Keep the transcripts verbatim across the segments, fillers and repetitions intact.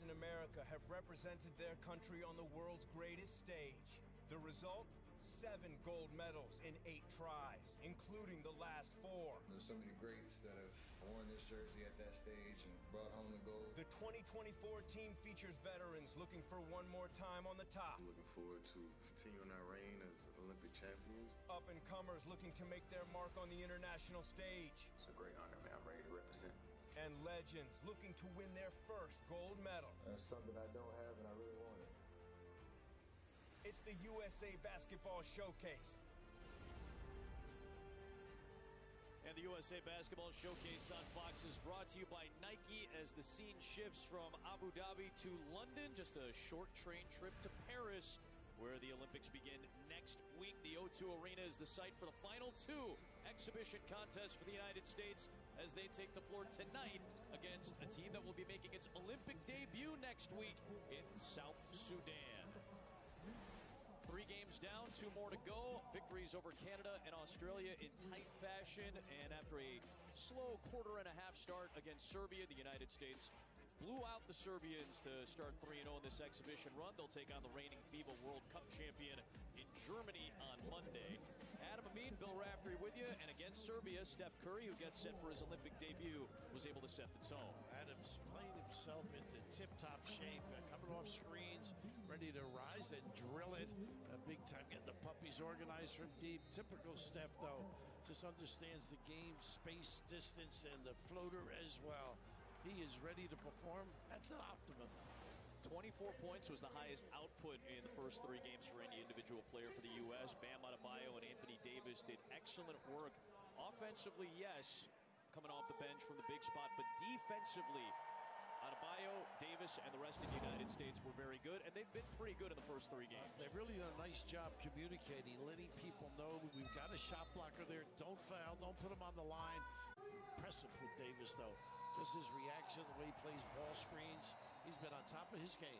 in America have represented their country on the world's greatest stage. The result? Seven gold medals in eight tries, including the last four. There's so many greats that have worn this jersey at that stage and brought home the gold. The twenty twenty-four team features veterans looking for one more time on the top. I'm looking forward to continuing our reign as Olympic champions. Up-and-comers looking to make their mark on the international stage. It's a great honor, man. I'm ready to represent. And legends looking to win their first gold medal. That's something I don't have and I really want it. It's the U S A Basketball Showcase. And the U S A Basketball Showcase on Fox is brought to you by Nike as the scene shifts from Abu Dhabi to London. Just a short train trip to Paris, where the Olympics begin next week. The O two Arena is the site for the final two exhibition contests for the United States as they take the floor tonight against a team that will be making its Olympic debut next week in South Sudan. Three games down, two more to go. Victories over Canada and Australia in tight fashion. And after a slow quarter and a half start against Serbia, the United States blew out the Serbians to start three and oh in this exhibition run. They'll take on the reigning FIBA World Cup champion in Germany on Monday. Adam Amin, Bill Raftery with you. And against Serbia, Steph Curry, who gets set for his Olympic debut, was able to set the tone. Adams playing himself into tip-top shape, uh, coming off screens, ready to rise and drill it. Uh, big time, getting the puppies organized from deep. Typical Steph, though, just understands the game, space, distance, and the floater as well. He is ready to perform at the optimum. twenty-four points was the highest output in the first three games for any individual player for the U S Bam Adebayo and Anthony Davis did excellent work. Offensively, yes, coming off the bench from the big spot, but defensively, Adebayo, Davis, and the rest of the United States were very good, and they've been pretty good in the first three games. Uh, they've really done a nice job communicating, letting people know we've got a shot blocker there. Don't foul, don't put him on the line. Impressive with Davis, though. Just his reaction, the way he plays ball screens. He's been on top of his game.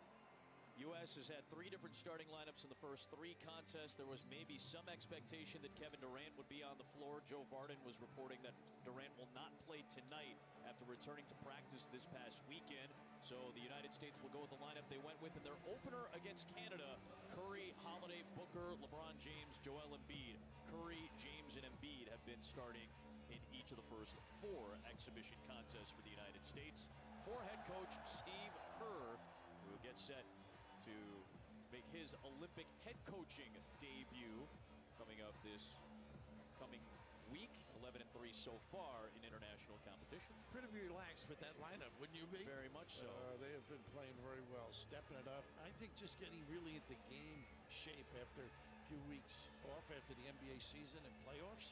U S has had three different starting lineups in the first three contests. There was maybe some expectation that Kevin Durant would be on the floor. Joe Varden was reporting that Durant will not play tonight after returning to practice this past weekend. So the United States will go with the lineup they went with in their opener against Canada. Curry, Holiday, Booker, LeBron James, Joel Embiid. Curry, James, and Embiid have been starting in each of the first four exhibition contests for the United States. For head coach Steve Kerr, who gets set to make his Olympic head coaching debut coming up this coming week. eleven and three so far in international competition. Pretty relaxed with that lineup, wouldn't you be? Very much so. Uh, they have been playing very well, stepping it up. I think just getting really into game shape after a few weeks off after the N B A season and playoffs.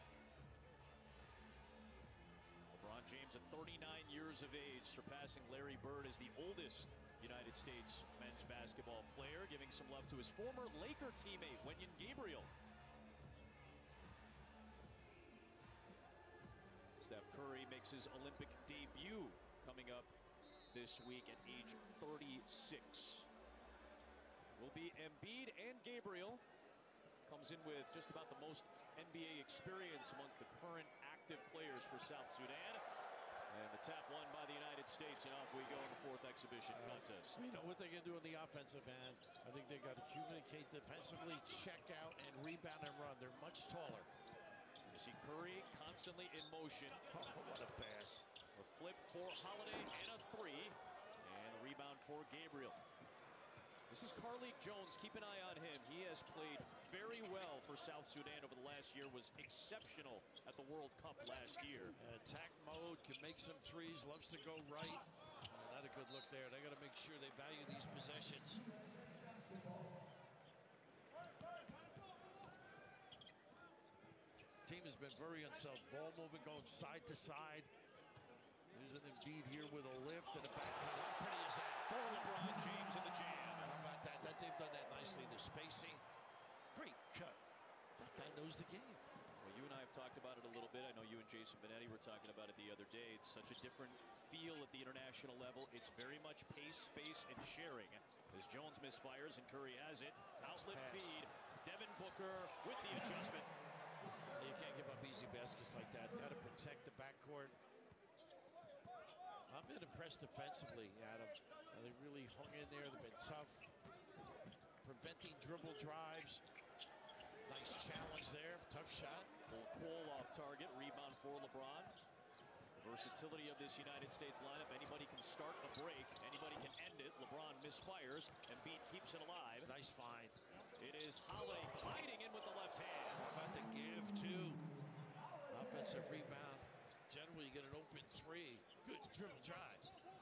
LeBron James at thirty-nine years of age, surpassing Larry Bird as the oldest United States men's basketball player, giving some love to his former Laker teammate, Wenyen Gabriel. Steph Curry makes his Olympic debut coming up this week at age thirty-six. Will be Embiid and Gabriel. Comes in with just about the most N B A experience among the current active players for South Sudan. And the tap won by the United States, and off we go in the fourth exhibition uh, contest. We know what they can do in the offensive end. I think they got to communicate defensively, check out, and rebound and run. They're much taller. You see Curry constantly in motion. Oh, what a pass. A flip for Holiday and a three. And a rebound for Gabriel. This is Carlik Jones. Keep an eye on him. He has played very well for South Sudan over the last year. Was exceptional at the World Cup last year. Attack mode, can make some threes, loves to go right. Oh, not a good look there. They got to make sure they value these possessions. Team has been very unself. Ball moving, going side to side. There's an Embiid here with a lift and a back cut. How pretty is that? For LeBron James in the jam. How about that? That they've done that nicely. The spacing. Great cut. That guy knows the game. Well, you and I have talked about it a little bit. I know you and Jason Benetti were talking about it the other day. It's such a different feel at the international level. It's very much pace, space, and sharing. As Jones misfires and Curry has it. Outlet feed. Devin Booker with the adjustment. You can't give up easy baskets like that. Got to protect the backcourt. I've been impressed defensively, Adam. Uh, they really hung in there. They've been tough, preventing dribble drives. Nice challenge there, tough shot. Quoll off target, rebound for LeBron. The versatility of this United States lineup. Anybody can start a break, anybody can end it. LeBron misfires, Embiid keeps it alive. Nice find. It is Holiday gliding in with the left hand. How about the give, too? Offensive rebound. Generally, you get an open three. Good dribble drive.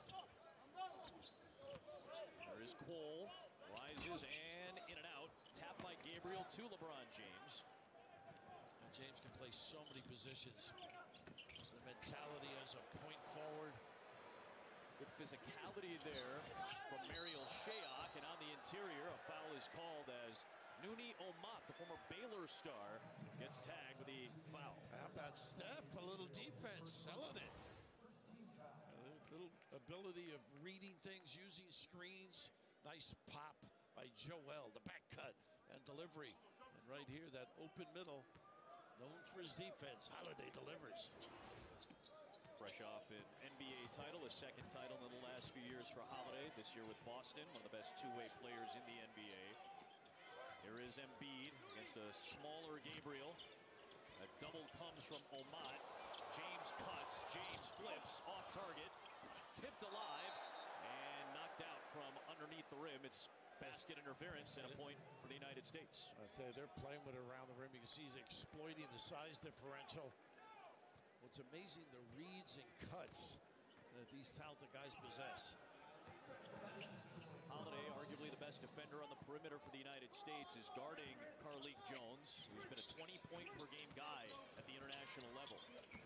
There is Quoll. Rises and in and out. Tap by Gabriel to LeBron James. And James can play so many positions. The mentality as a point forward. Good physicality there from Mariel Shayok, and on the interior, a foul is called as Nouni Omat, the former Baylor star, gets tagged with the foul. How about Steph? A little defense, selling it. A little ability of reading things, using screens. Nice pop by Joel, the back cut and delivery. And right here, that open middle, known for his defense. Holiday delivers. Fresh off an N B A title, a second title in the last few years for Holiday. This year with Boston, one of the best two-way players in the N B A. Here is Embiid against a smaller Gabriel. A double comes from Omat. James cuts, James flips, off target, tipped alive, and knocked out from underneath the rim. It's basket interference and a point for the United States. I tell you, they're playing with it around the rim. You can see he's exploiting the size differential. What's amazing, the reads and cuts that these talented guys possess. Holiday, arguably the best defender on the perimeter for the United States, is guarding Carlik Jones, who's been a twenty point per game guy at the international level.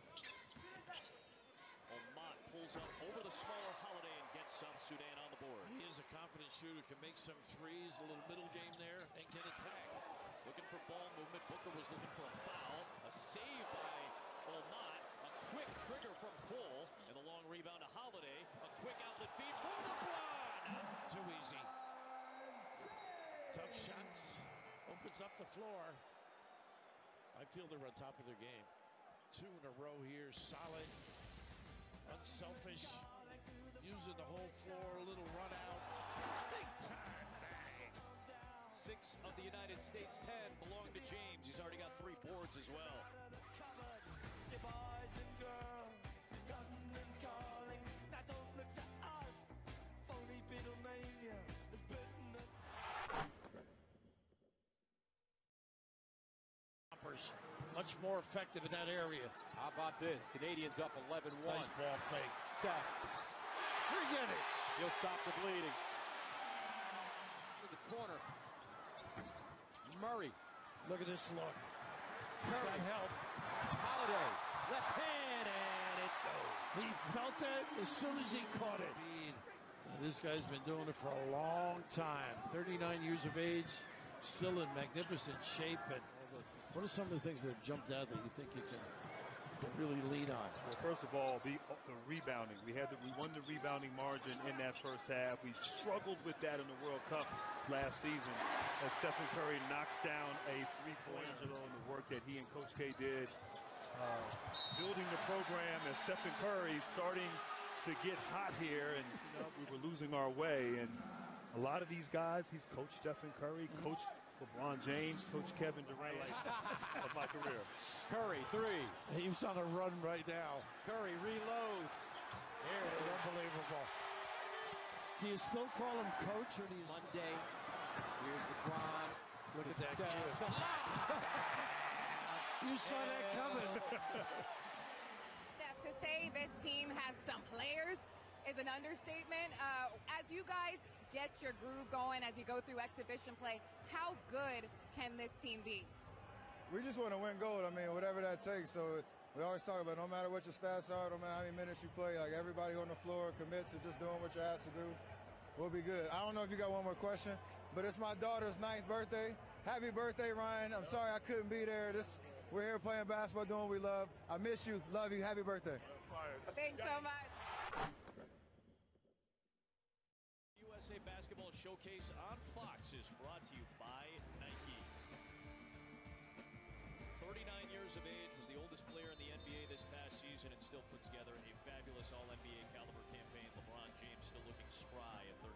Omat pulls up over the smaller Holiday and gets South Sudan on the board. He is a confident shooter, can make some threes, a little middle game there, and get a tag. Looking for ball movement. Booker was looking for a foul. A save by Omat. A quick trigger from Quoll. And the long rebound to Holiday. A quick outlet feed from LeBron. Too easy. Tough shots. Opens up the floor. I feel they're on top of their game. Two in a row here. Solid. Unselfish. Using the whole floor. A little run out. Big time bang. Six of the United States ten belong to James. He's already got three boards as well. Much more effective in that area. How about this? Canadians up eleven one. Nice ball fake. Steph. Forget it. He'll stop the bleeding. To the corner. Murray. Look at this look. Curry. Help. Holiday. Left hand, and it goes. He felt that as soon as he caught it. This guy's been doing it for a long time. thirty-nine years of age. Still in magnificent shape. And what are some of the things that have jumped out that you think you can really lead on? Well, first of all, the, the rebounding. We had the, we won the rebounding margin in that first half. We struggled with that in the World Cup last season as Stephen Curry knocks down a three-pointer and the work that he and Coach K did. Uh, building the program as Stephen Curry starting to get hot here, and you know, we were losing our way. And a lot of these guys, he's coached Stephen Curry, coached LeBron James, Coach Kevin Durant of my career. Curry, three. He's on a run right now. Curry reloads. There it is. Unbelievable. Do you still call him coach, or do you... Monday. Here's LeBron. Look at that Steph. kid. You saw that coming. Steph, to say this team has some players is an understatement. Uh, as you guys get your groove going, as you go through exhibition play, how good can this team be? We just want to win gold. I mean, whatever that takes. So we always talk about no matter what your stats are, no matter how many minutes you play, like everybody on the floor commits to just doing what you're asked to do. We'll be good. I don't know if you got one more question, but it's my daughter's ninth birthday. Happy birthday, Ryan. I'm sorry I couldn't be there. This We're here playing basketball, doing what we love. I miss you. Love you. Happy birthday. Thanks so much. U S A Basketball Showcase on Fox is brought to you by Nike. thirty-nine years of age, was the oldest player in the N B A this past season, and still put together a fabulous All N B A caliber campaign. LeBron James still looking spry at thirty.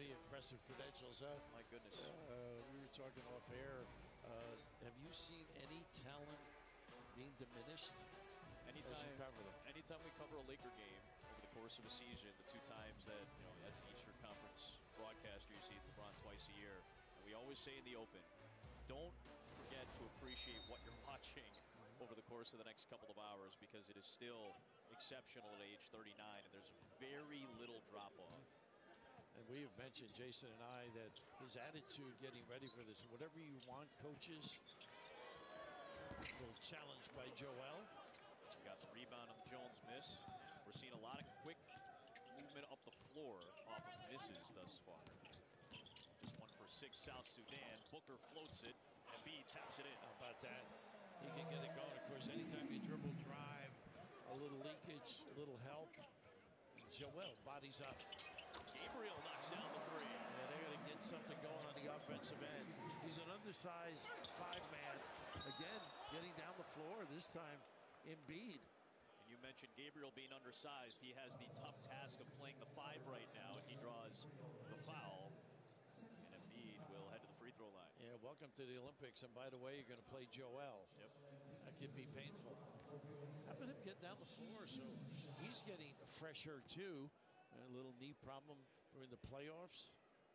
Pretty impressive credentials, huh? My goodness. Uh, we were talking off air. Uh, have you seen any talent being diminished? Anytime, as you cover them? anytime we cover a Laker game over the course of a season, the two times that, you know, as an Eastern Conference broadcaster, you see LeBron twice a year. And we always say in the open, don't forget to appreciate what you're watching over the course of the next couple of hours, because it is still exceptional at age thirty-nine, and there's very little drop-off. And we have mentioned, Jason and I, that his attitude getting ready for this, whatever you want, coaches. A little challenge by Joel. We got the rebound on the Jones miss. We're seeing a lot of quick movement up the floor off of misses thus far. Just one for six, South Sudan. Booker floats it, and B taps it in. How about that? He can get it going. Of course, anytime you dribble drive, a little leakage, a little help. Joel bodies up. Gabriel knocks down the three. Yeah, they're going to get something going on the offensive end. He's an undersized five-man. Again, getting down the floor, this time Embiid. And you mentioned Gabriel being undersized. He has the tough task of playing the five right now, and he draws the foul. And Embiid will head to the free throw line. Yeah, welcome to the Olympics. And by the way, you're going to play Joel. Yep. That could be painful. How about him getting down the floor? So he's getting fresher, too. A little knee problem during the playoffs.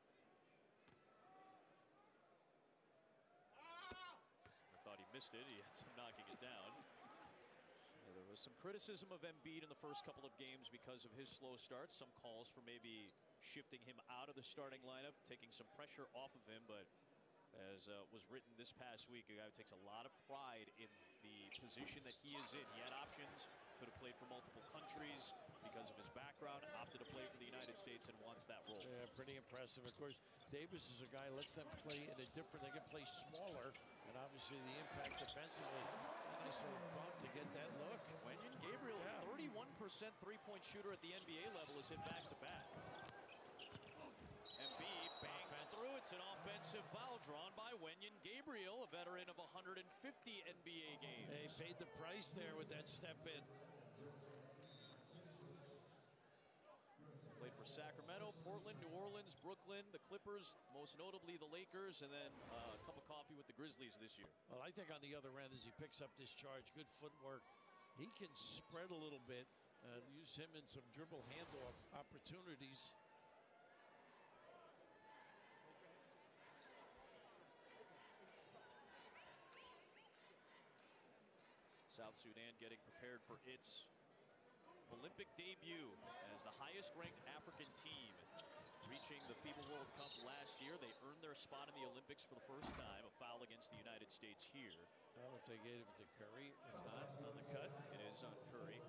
I thought he missed it. He had some knocking it down. Yeah, there was some criticism of Embiid in the first couple of games because of his slow start. Some calls for maybe shifting him out of the starting lineup, taking some pressure off of him. But as uh, was written this past week, a guy who takes a lot of pride in the position that he is in. He had options, could have played for multiple countries. Because of his background, opted to play for the United States and wants that role. Yeah, pretty impressive. Of course, Davis is a guy who lets them play in a different, they can play smaller, and obviously the impact defensively. A nice little bump to get that look. Wenyen Gabriel, yeah. thirty-one percent three-point shooter at the N B A level, is hit back-to-back. Embiid bangs Offense. through. It's an offensive foul drawn by Wenyen Gabriel, a veteran of one hundred fifty N B A games. They paid the price there with that step in. Played for Sacramento, Portland, New Orleans, Brooklyn, the Clippers, most notably the Lakers, and then uh, a cup of coffee with the Grizzlies this year. Well, I think on the other end, as he picks up this charge, good footwork. He can spread a little bit, uh, use him in some dribble handoff opportunities. South Sudan getting prepared for its Olympic debut as the highest-ranked African team, reaching the FIBA World Cup last year. They earned their spot in the Olympics for the first time. A foul against the United States here. Well, if they gave it to Curry, if not, on the cut. It is on Curry.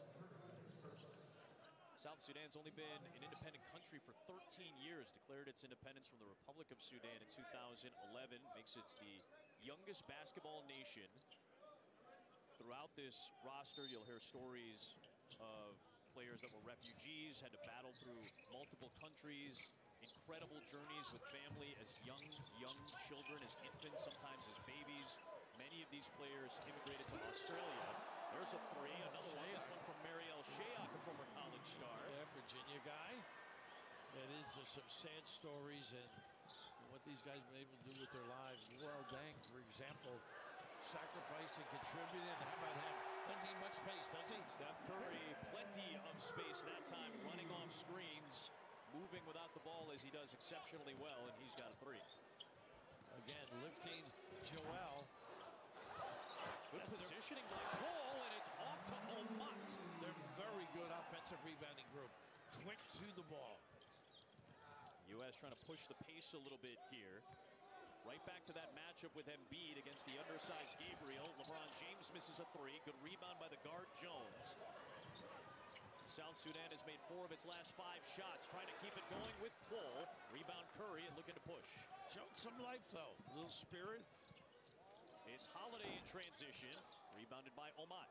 South Sudan's only been an independent country for thirteen years. Declared its independence from the Republic of Sudan in two thousand eleven. Makes it the youngest basketball nation. Throughout this roster, you'll hear stories of players that were refugees, had to battle through multiple countries, incredible journeys with family as young, young children, as infants, sometimes as babies. Many of these players immigrated to Australia. There's a three, another one, this one from Mariel Shayok, a former college star. Yeah, Virginia guy. It is, there's some sad stories and what these guys have been able to do with their lives. Luol Deng, for example, sacrificed and contributed. How about him? Doesn't need much space, does he? Steph Curry, plenty of space that time, running off screens, moving without the ball as he does exceptionally well, and he's got a three. Again, lifting Joel. Good positioning by Cole, and it's off to Omat. They're very good offensive rebounding group. Quick to the ball. U S trying to push the pace a little bit here. Right back to that matchup with Embiid against the undersized Gabriel. LeBron James misses a three. Good rebound by the guard, Jones. South Sudan has made four of its last five shots, trying to keep it going with Cole. Rebound Curry and looking to push. Showed some life, though. A little spirit. It's Holiday in transition. Rebounded by Omat.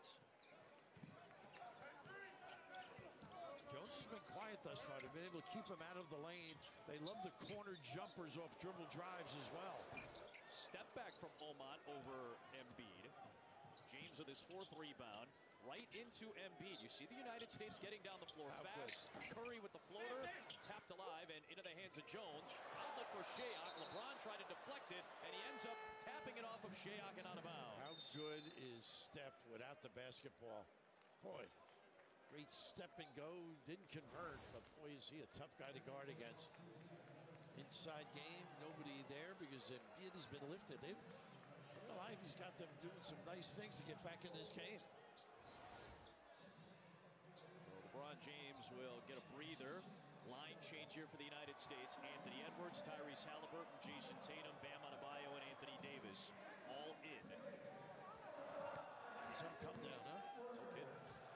Jones has been quiet thus far. They've been able to keep him out of the lane. They love the corner jumpers off dribble drives as well. Step back from Omat over Embiid. James with his fourth rebound. right into Embiid. You see the United States getting down the floor How fast. Good. Curry with the floater, tapped alive and into the hands of Jones. Outlet for Shayok. LeBron tried to deflect it, and he ends up tapping it off of Shayok and out of bounds. How good is Steph without the basketball? Boy, great step and go. Didn't convert, but boy, is he a tough guy to guard against. Inside game, nobody there because Embiid has been lifted. They've, well, Ivy's got them doing some nice things to get back in this game. LeBron James will get a breather. Line change here for the United States. Anthony Edwards, Tyrese Halliburton, Jason Tatum, Bam Adebayo, and Anthony Davis all in. Some come down, huh? No kidding.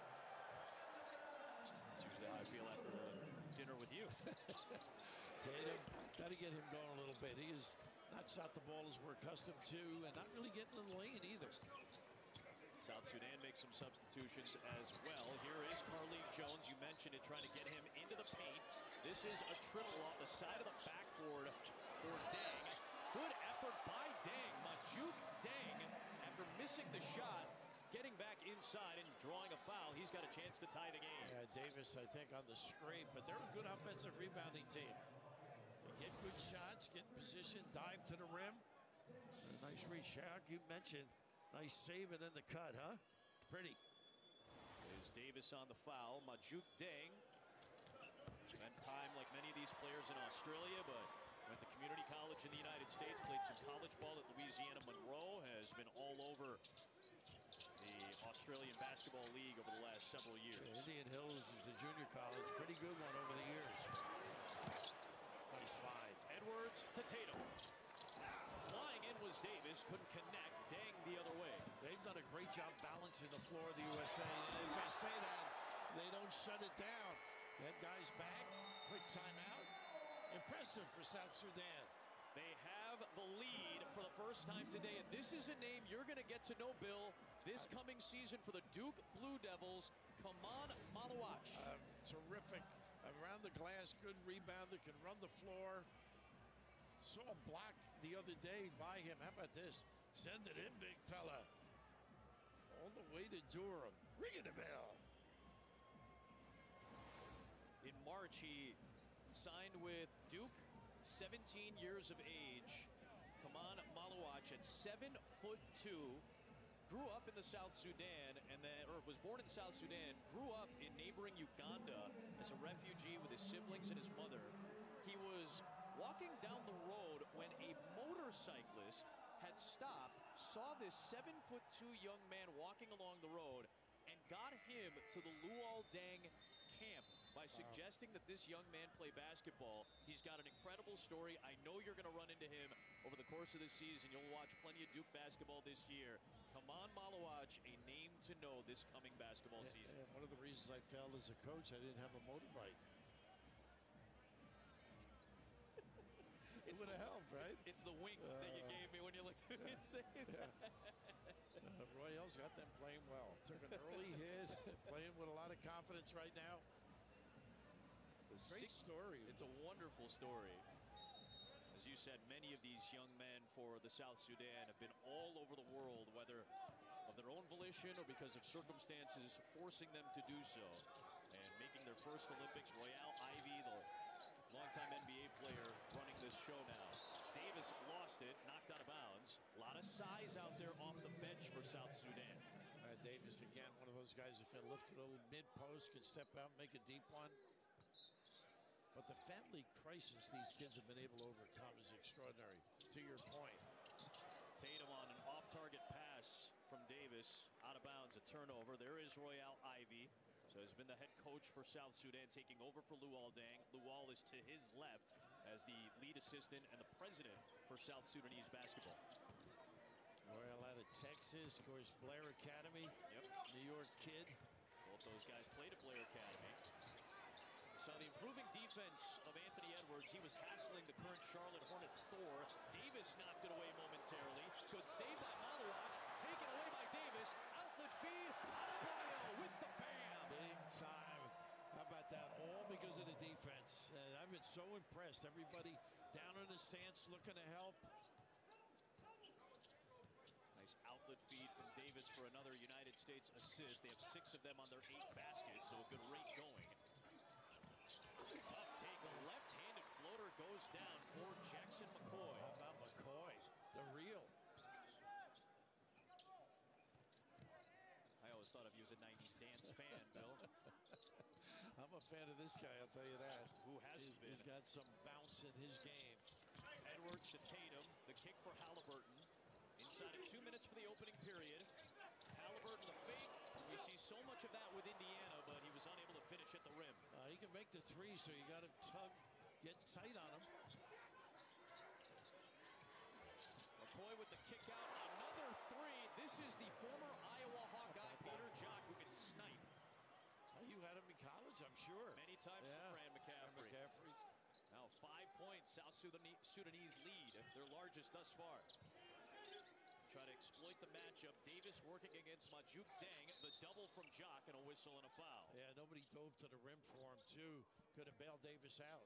That's usually how I feel after dinner with you. Tatum, got to get him going a little bit. He has not shot the ball as we're accustomed to, and not really getting in the lane either. South Sudan makes some substitutions as well. Here is Carlik Jones. You mentioned it, trying to get him into the paint. This is a triple off the side of the backboard for Deng. Good effort by Deng. Majuk Deng, after missing the shot, getting back inside and drawing a foul. He's got a chance to tie the game. Yeah, Davis, I think, on the scrape, but they're a good offensive rebounding team. They get good shots, get in position, dive to the rim. Nice reach, Shaq. You mentioned nice save and then the cut, huh? Pretty. There's Davis on the foul. Majuk Deng spent time like many of these players in Australia, but went to community college in the United States, played some college ball at Louisiana Monroe, has been all over the Australian Basketball League over the last several years. Yeah, Indian Hills is the junior college. Pretty good one over the years. Nice find. Edwards to Tatum. Flying in was Davis, couldn't connect. Deng the other way. They've done a great job balancing the floor of the U S A. And as I say that, they don't shut it down. That guy's back. Quick timeout. Impressive for South Sudan. They have the lead for the first time today, and this is a name you're going to get to know, Bill, this coming season for the Duke Blue Devils. Kaman Malawach. Uh, terrific. Around the glass, good rebounder, can run the floor. Saw a block the other day by him. How about this? Send it in, big fella. All the way to Durham. Ringing the bell. In March, he signed with Duke, seventeen years of age. Kaman Malawach at seven foot two, grew up in the South Sudan, and then, or was born in South Sudan, grew up in neighboring Uganda as a refugee with his siblings and his mother. He was walking down the road when a motorcyclist had stopped, saw this seven foot two young man walking along the road, and got him to the Luol Deng camp by suggesting that this young man play basketball. He's got an incredible story. I know you're going to run into him over the course of this season. You'll watch plenty of Duke basketball this year. Kaman Malawach, a name to know this coming basketball Yeah, season. and one of the reasons I failed as a coach, I didn't have a motorbike. It would have helped, right? It's the wink uh, that you gave me when you looked at me and said yeah. uh, Royale's got them playing well. Took an early hit, playing with a lot of confidence right now. It's a great six, story. It's a wonderful story. As you said, many of these young men for the South Sudan have been all over the world, whether of their own volition or because of circumstances forcing them to do so. And making their first Olympics, Royale Ivy, the longtime N B A player, running this show now. Davis lost it, knocked out of bounds. A lot of size out there off the bench for South Sudan. Uh, Davis, again, one of those guys that can lift a little mid-post, can step out and make a deep one. But the family crisis these kids have been able to overcome is extraordinary, to your point. Tatum on an off-target pass from Davis, out of bounds, a turnover. There is Royale Ivy. So has been the head coach for South Sudan, taking over for Luol Deng. Luol is to his left as the lead assistant and the president for South Sudanese basketball. Royale out of Texas, of course, Blair Academy. Yep. New York kid. Both those guys played at Blair Academy. So the improving defense of Anthony Edwards. He was hassling the current Charlotte Hornet Thor. Davis knocked it away momentarily. Good save by Malawach. Taken away by Davis. Outlet feed. Adebayo with the bam. Big time. How about that? All because of the defense. And I've been so impressed. Everybody down in the stance looking to help. Nice outlet feed from Davis for another United States assist. They have six of them on their eight baskets, so a good rate going. Tough take, a left-handed floater goes down for Jackson McCoy. How about McCoy, the real? I always thought of you as a nineties dance fan, Bill. I'm a fan of this guy, I'll tell you that. Who hasn't he's, been? He's got some bounce in his game. Edwards to Tatum, the kick for Halliburton. Inside of two minutes for the opening period. Halliburton the fake. We see so much of that with Indiana, but he was unable to finish at the rim. Uh, he can make the three, so you got to tug, get tight on him. McCoy with the kick out, another three. This is the former Iowa Hawkeye, Peter Jok, who can snipe. Uh, you had him in college, I'm sure. Many times yeah. for Fran McCaffrey. Fran McCaffrey. Now five points, South Sudanese, Sudanese lead, their largest thus far. Try to exploit the matchup. Davis working against Majuk Deng. The double from Jok and a whistle and a foul. Yeah, nobody dove to the rim for him, too. Could have bailed Davis out.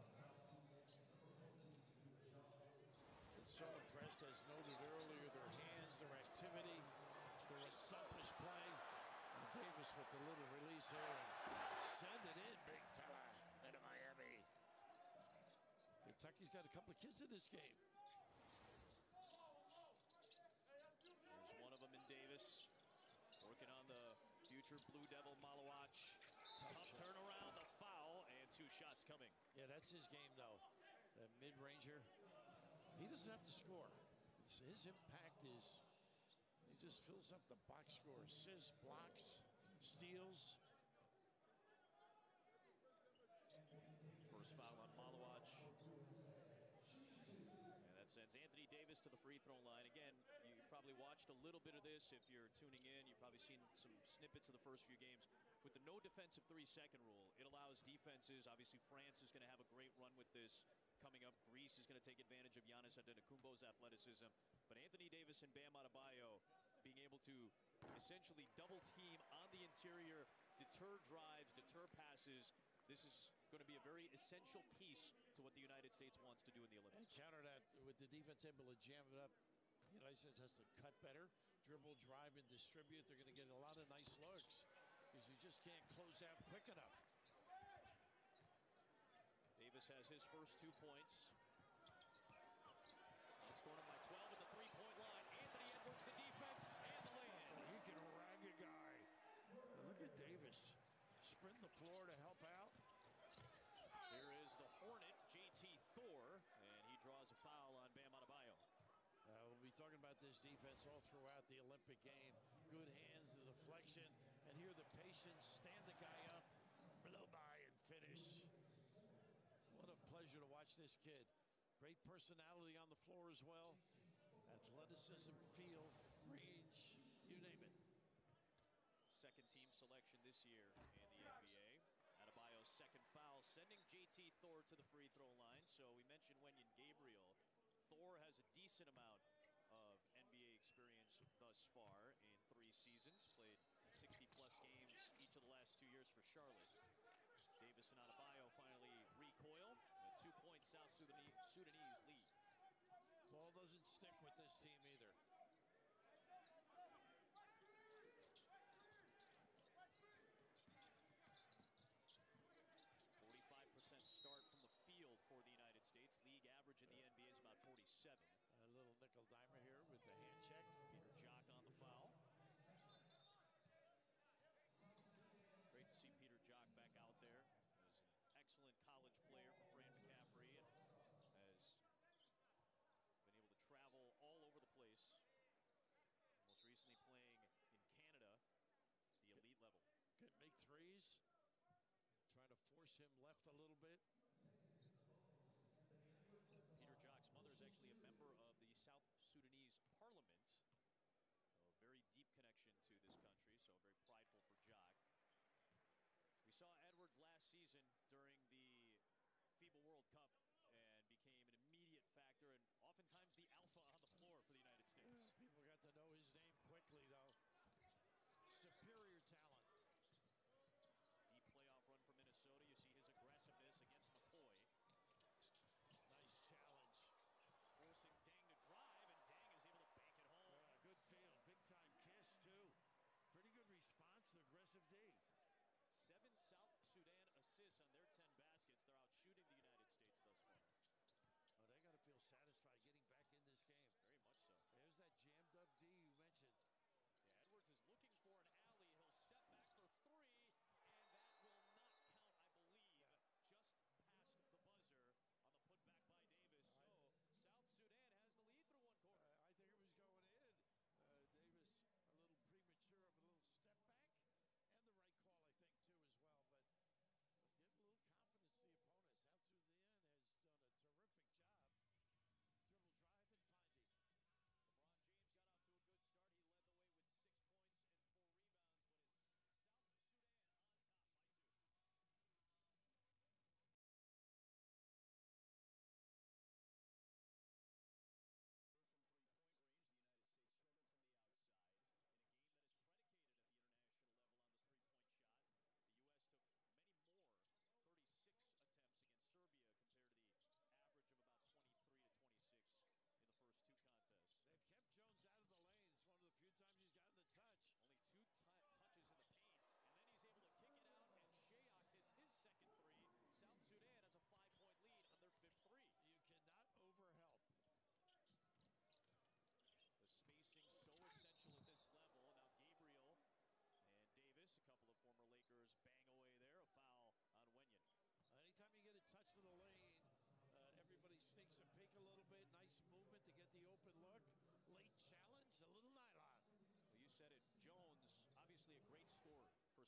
And so impressed, as noted earlier, their hands, their activity, their unselfish play. And Davis with the little release here. And send it in, big fella, into Miami. Kentucky's got a couple of kids in this game. There's one of them in Davis. Working on the future Blue Devil Malawach. Tough turnaround, a foul, and two shots coming. Yeah, that's his game, though. That mid-ranger. He doesn't have to score. His impact is, he just fills up the box score. Assists, blocks, steals. First foul on Malawach. And that sends Anthony Davis to the free throw line. Again, you probably watched a little bit of this if you're tuning in. You've probably seen some snippets of the first few games. With the no defensive three-second rule, it allows defenses. Obviously, France is going to have a great run with this coming up. Greece is going to take advantage of Giannis Antetokounmpo's athleticism. But Anthony Davis and Bam Adebayo being able to essentially double team on the interior, deter drives, deter passes. This is going to be a very essential piece to what the United States wants to do in the Olympics. And counter that with the defense able to jam it up. The United States has to cut better, dribble, drive, and distribute. They're going to get a lot of nice looks because you just can't close out quick enough. Davis has his first two points. Outscored him by twelve at the three-point line. Anthony Edwards, the defense, and the lay-in. Well, he can rag a guy. Now look at Davis. Sprint the floor to help out. Here is the Hornet, J T Thor, and he draws a foul on Bam Adebayo. Uh, we'll be talking about this defense all throughout the Olympic game. Good hands, the deflection, and here the patience, stand the guy up, blow by and finish. What a pleasure to watch this kid. Great personality on the floor as well. Athleticism, feel, range, you name it. Second team selection this year in the N B A. Adebayo's second foul, sending J T Thor to the free throw line. So we mentioned Wenyen Gabriel. Thor has a decent amount of N B A experience thus far in three seasons. Played sixty plus games each of the last two years for Charlotte. Davis and Adebayo finally recoil. A two-point South Sudanese, Sudanese lead. Ball doesn't stick with this team either. forty-five percent start from the field for the United States. League average in the N B A is about forty-seven. A little nickel dimer here with the hand check. Peter Jok on the foul. Great to see Peter Jok back out there. He was an excellent college player for Fran McCaffrey and has been able to travel all over the place. Most recently playing in Canada, the elite level. Can make threes. Trying to force him left a little bit. Peter Jok's mother is actually a member of the South Sudanese parliament. So a very deep connection to this country, so very prideful for Jok. We saw Edwards last season during the FIBA World Cup and became an immediate factor and oftentimes the alpha on the floor for the United States. Yeah, people got to know his name quickly, though. Superior talent. Deep playoff run for Minnesota. You see his aggressiveness against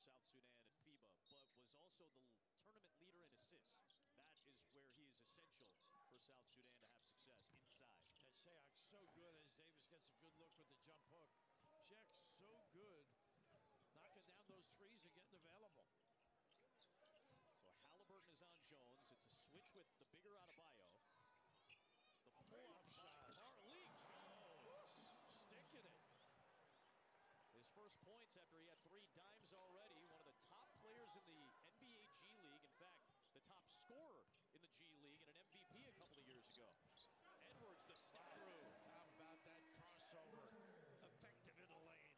South Sudan at FIBA, but was also the tournament leader in assists. That is where he is essential for South Sudan to have success inside. And Shayok's so good as Davis gets a good look with the jump hook. Shayok's so good knocking down those threes and getting available. So Halliburton is on Jones. It's a switch with the bigger Adebayo. The pull-up shot. Carlik Jones sticking it. His first points after he had three dimes already. One of the top players in the N B A G League. In fact, the top scorer in the G League and an M V P a couple of years ago. Edwards, the step through. How about that crossover? Effective in the lane.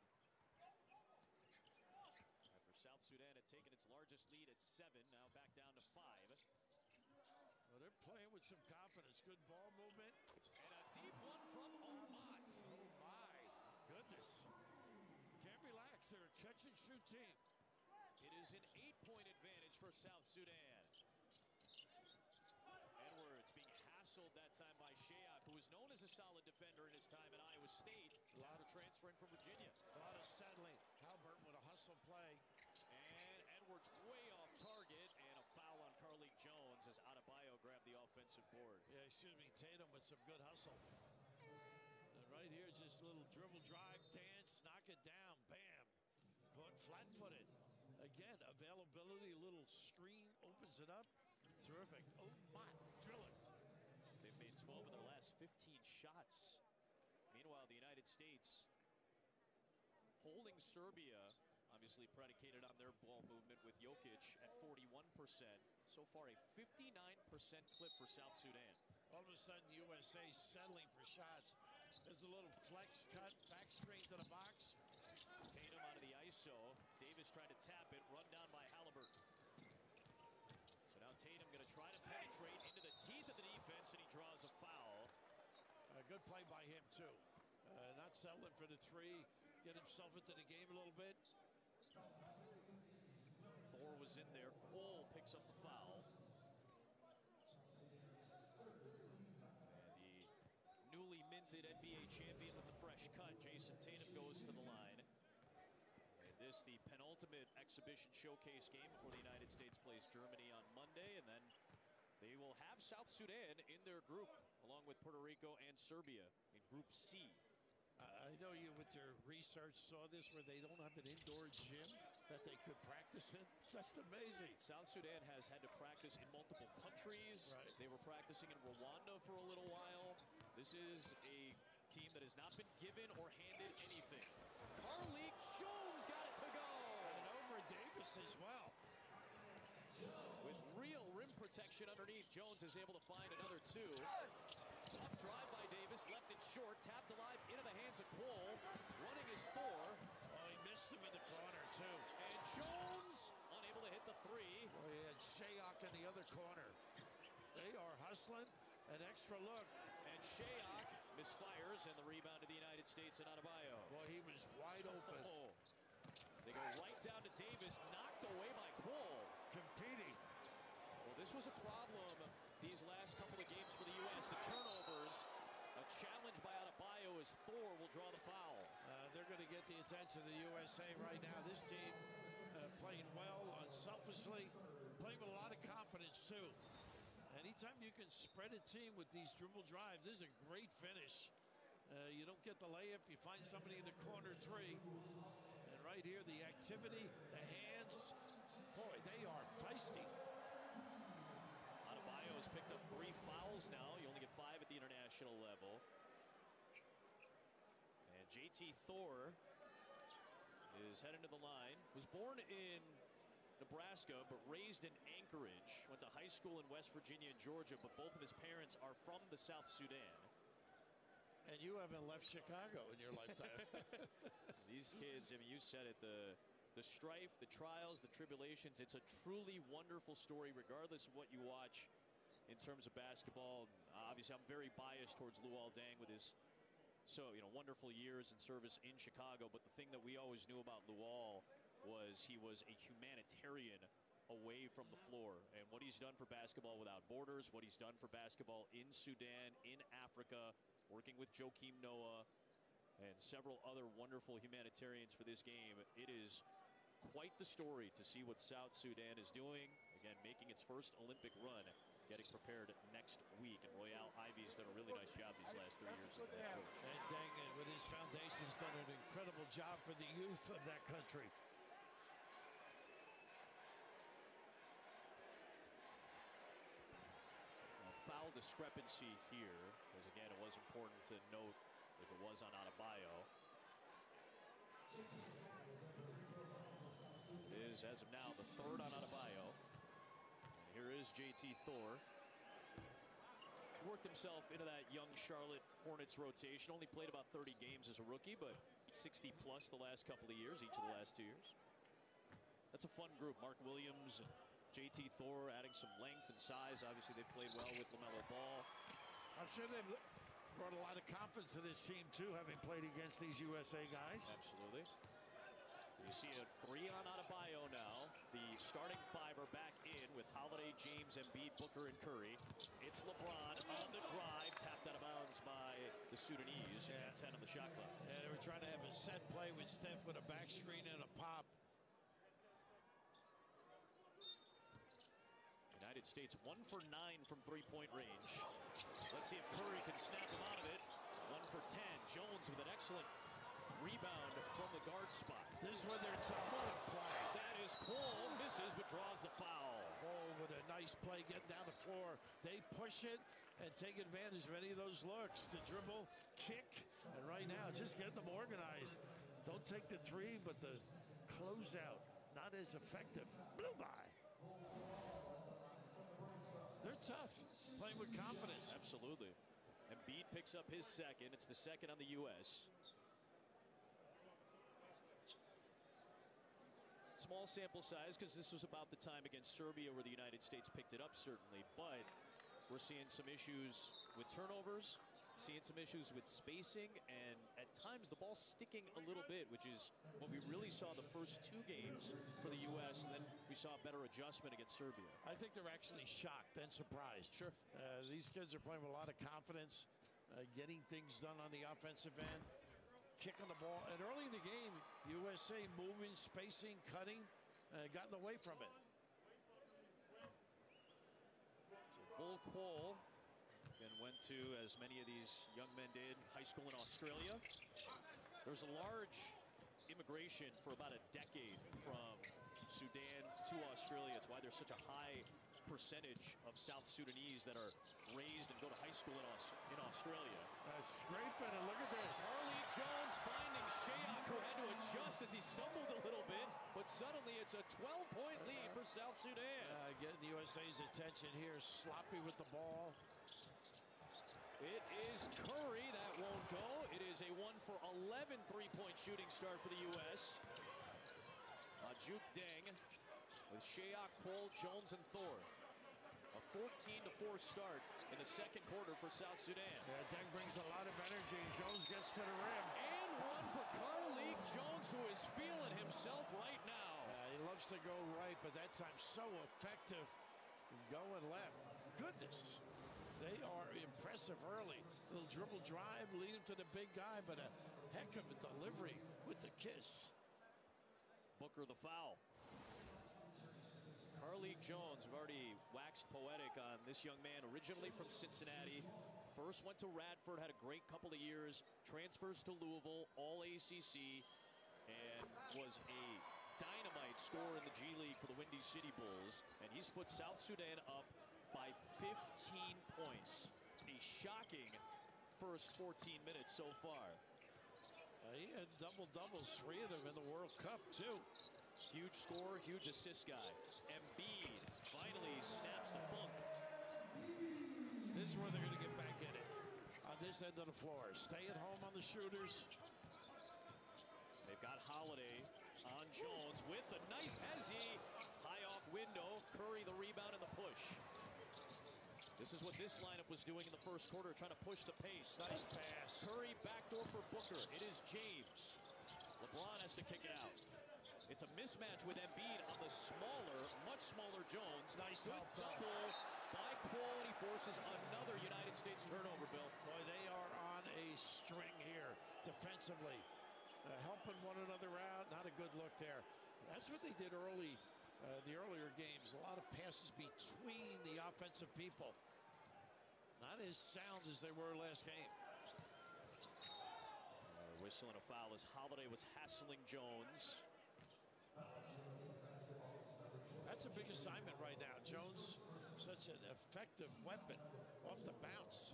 After South Sudan had taken its largest lead at seven, now back down to five. Well, they're playing with some confidence. Good ball movement. And a deep one from Omot. Oh, my goodness. Can't relax. They're a catch-and-shoot team. It is an eight-point advantage for South Sudan. Edwards being hassled that time by Shayok, who was known as a solid defender in his time at Iowa State. A lot of transferring from Virginia. A lot of settling. Halliburton with a hustle play. And Edwards way off target, and a foul on Carlik Jones as Adebayo grabbed the offensive board. Yeah, excuse me, Tatum with some good hustle. And right here, just a little dribble drive, dance, knock it down, bam. Put flat-footed. Again, availability, a little screen opens it up. Terrific. Oh, my, drill it. They've made twelve of their last fifteen shots. Meanwhile, the United States holding Serbia, obviously predicated on their ball movement with Jokic at forty-one percent. So far, a fifty-nine percent clip for South Sudan. All of a sudden, U S A settling for shots. There's a little flex cut, back screen to the box. Tatum out of the I S O. Davis tried to tap it, run down by Halliburton. So now Tatum going to try to penetrate into the teeth of the defense, and he draws a foul. A good play by him, too. Uh, not settling for the three. Get himself into the game a little bit. Thor was in there. Cole picks up the foul. And the newly minted N B A champion with the fresh cut, Jason Tatum, goes to the line. And this, the penultimate exhibition showcase game before the United States plays Germany on Monday. And then they will have South Sudan in their group, along with Puerto Rico and Serbia in Group C. Uh, I know you, with your research, saw this where they don't have an indoor gym that they could practice in. It's just amazing. South Sudan has had to practice in multiple countries. Right. They were practicing in Rwanda for a little while. This is a team that has not been given or handed anything. Carlik Jones got it to go. And over Davis as well. With real rim protection underneath, Jones is able to find another two. Tough drive by Davis, left it short, tapped alive into the hands of Cole. Running his four. Oh, he missed him in the corner, too. And Jones unable to hit the three. Oh, he had Shayok in the other corner. They are hustling. An extra look. And Shayok misfires, and the rebound to the United States and Adebayo. Boy, he was wide open. Oh. They go right down to Davis, knocked away by Cole. Competing. Well, this was a problem these last couple of games for the U S The turnovers, a challenge by Adebayo as Thor will draw the foul. Uh, they're going to get the attention of the U S A right now. This team uh, playing well, unselfishly, playing with a lot of confidence, too. Anytime you can spread a team with these dribble drives, this is a great finish. Uh, you don't get the layup, you find somebody in the corner three. And right here, the activity, the hands, boy, they are feisty. Adebayo has picked up three fouls now. You only get five at the international level. And J T Thor is heading to the line. Was born in Nebraska, but raised in Anchorage. Went to high school in West Virginia and Georgia, but both of his parents are from the South Sudan. And you haven't left Chicago in your lifetime. These kids, I mean, you said it, the the strife, the trials, the tribulations. It's a truly wonderful story, regardless of what you watch in terms of basketball. Obviously, I'm very biased towards Luol Deng with his, so, you know, wonderful years in service in Chicago. But the thing that we always knew about Luol was he was a humanitarian away from the floor. And what he's done for Basketball Without Borders, what he's done for basketball in Sudan, in Africa, working with Joakim Noah and several other wonderful humanitarians for this game. It is quite the story to see what South Sudan is doing. Again, making its first Olympic run, getting prepared next week. And Royale Ivy's done a really nice job these last three years as the head coach. And Deng, with his foundation, has done an incredible job for the youth of that country. A foul discrepancy here, because again, it was important to note if it was on Adebayo. It is, as of now, the third on Adebayo. And here is J T Thor. He's worked himself into that young Charlotte Hornets rotation. Only played about thirty games as a rookie, but sixty plus the last couple of years, each of the last two years. That's a fun group. Mark Williams and J T Thor adding some length and size. Obviously, they played well with LaMelo Ball. I'm sure they've brought a lot of confidence to this team, too, having played against these U S A guys. Absolutely. You see a three on Adebayo now. The starting five are back in with Holiday, James, Embiid, Booker, and Curry. It's LeBron on the drive, tapped out of bounds by the Sudanese. Yeah. ten on the shot clock. Yeah, they were trying to have a set play with Steph with a back screen and a pop. United States one for nine from three-point range. Let's see if Curry can snap him out of it. One for ten. Jones with an excellent rebound from the guard spot. This is where they're tough. What a play. That is Cole. Misses, but draws the foul. Cole with a nice play getting down the floor. They push it and take advantage of any of those looks. The dribble, kick, and right now just getting them organized. Don't take the three, but the closeout not as effective. Blew by. They're tough, playing with confidence. Absolutely. Embiid picks up his second. It's the second on the U S Small sample size because this was about the time against Serbia where the United States picked it up, certainly. But we're seeing some issues with turnovers, seeing some issues with spacing, and at times the ball sticking a little bit, which is what we really saw the first two games for the U S And then we saw a better adjustment against Serbia. I think they're actually shocked and surprised. Sure. Uh, these kids are playing with a lot of confidence, uh, getting things done on the offensive end. Kicking the ball, and early in the game, U S A moving, spacing, cutting, uh, got in the way from it. So Bull Quoll again went to, as many of these young men did, high school in Australia. There was a large immigration for about a decade from Sudan to Australia. It's why there's such a high percentage of South Sudanese that are raised and go to high school in, Aus in Australia. Uh, scraping, and look at this. Carlik Jones finding Shayok, who had to adjust as he stumbled a little bit, but suddenly it's a twelve point lead for South Sudan. Uh, getting the U S A's attention here, sloppy with the ball. It is Curry, that won't go. It is a one for eleven three-point shooting start for the U S Ajuk Deng with Shayok, Quoll, Jones, and Thor. A fourteen to four start in the second quarter for South Sudan. Yeah, Deng brings a lot of energy, and Jones gets to the rim. And one for Carlik Jones, who is feeling himself right now. Uh, he loves to go right, but that time so effective going left. Goodness, they are impressive early. Little dribble drive, lead him to the big guy, but a heck of a delivery with the kiss. Booker the foul. Carlik Jones, we've already waxed poetic on this young man, originally from Cincinnati. First went to Radford, had a great couple of years, transfers to Louisville, all A C C, and was a dynamite scorer in the G League for the Windy City Bulls. And he's put South Sudan up by fifteen points. A shocking first fourteen minutes so far. Uh, he had double-doubles, three of them in the World Cup, too. Huge scorer, huge assist guy. Embiid finally snaps the funk. This is where they're going to get back in it. On this end of the floor. Stay at home on the shooters. They've got Holiday on Jones with the nice hezzy. High off window. Curry the rebound and the push. This is what this lineup was doing in the first quarter, trying to push the pace. Nice pass. Curry backdoor for Booker. It is James. LeBron has to kick it out. It's a mismatch with Embiid on the smaller, much smaller Jones. Nice Good help double by Quoll, and he forces another United States turnover, Bill. Boy, they are on a string here defensively. Uh, helping one another out. Not a good look there. That's what they did early, uh, the earlier games. A lot of passes between the offensive people. Not as sound as they were last game. Uh, whistle and a foul as Holiday was hassling Jones. That's a big assignment right now. Jones, such an effective weapon off the bounce.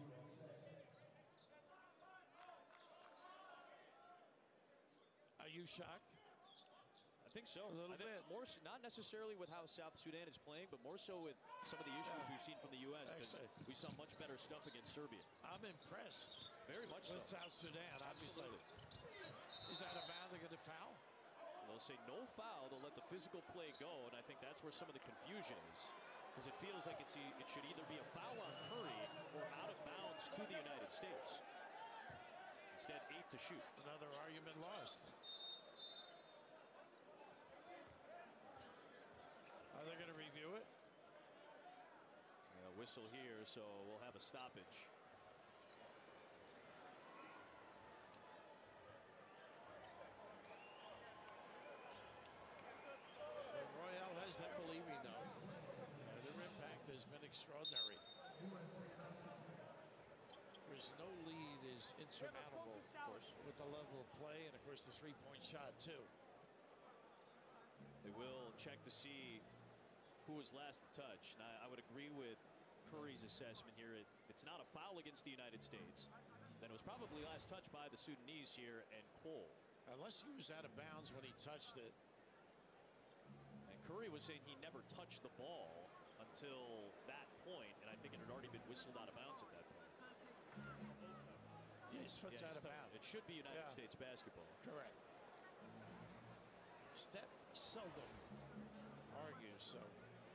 Are you shocked? I think so. A little I think bit. More, not necessarily with how South Sudan is playing, but more so with some of the issues Yeah. we've seen from the U S because we saw much better stuff against Serbia. I'm impressed. Very much with so. South Sudan, obviously. He's out of bounds. They're going to foul. They'll say no foul. They'll let the physical play go, and I think that's where some of the confusion is, because it feels like it's e- it should either be a foul on Curry or out of bounds to the United States. Instead, eight to shoot. Another argument lost. Are they going to review it? Uh, whistle here, so we'll have a stoppage. Well, Royale has them believing, though. Uh, their impact has been extraordinary. There's no lead is insurmountable, of course, with the level of play and, of course, the three-point shot, too. They will check to see who was last to touch. And I, I would agree with Curry's assessment here. If it's not a foul against the United States, then it was probably last touched by the Sudanese here and Cole. Unless he was out of bounds when he touched it. And Curry was saying he never touched the ball until that point, and I think it had already been whistled out of bounds at that point. Yeah, his foot's Yeah, out of it's- bounds. It should be United Yeah. States basketball. Correct. Steph seldom argues, so.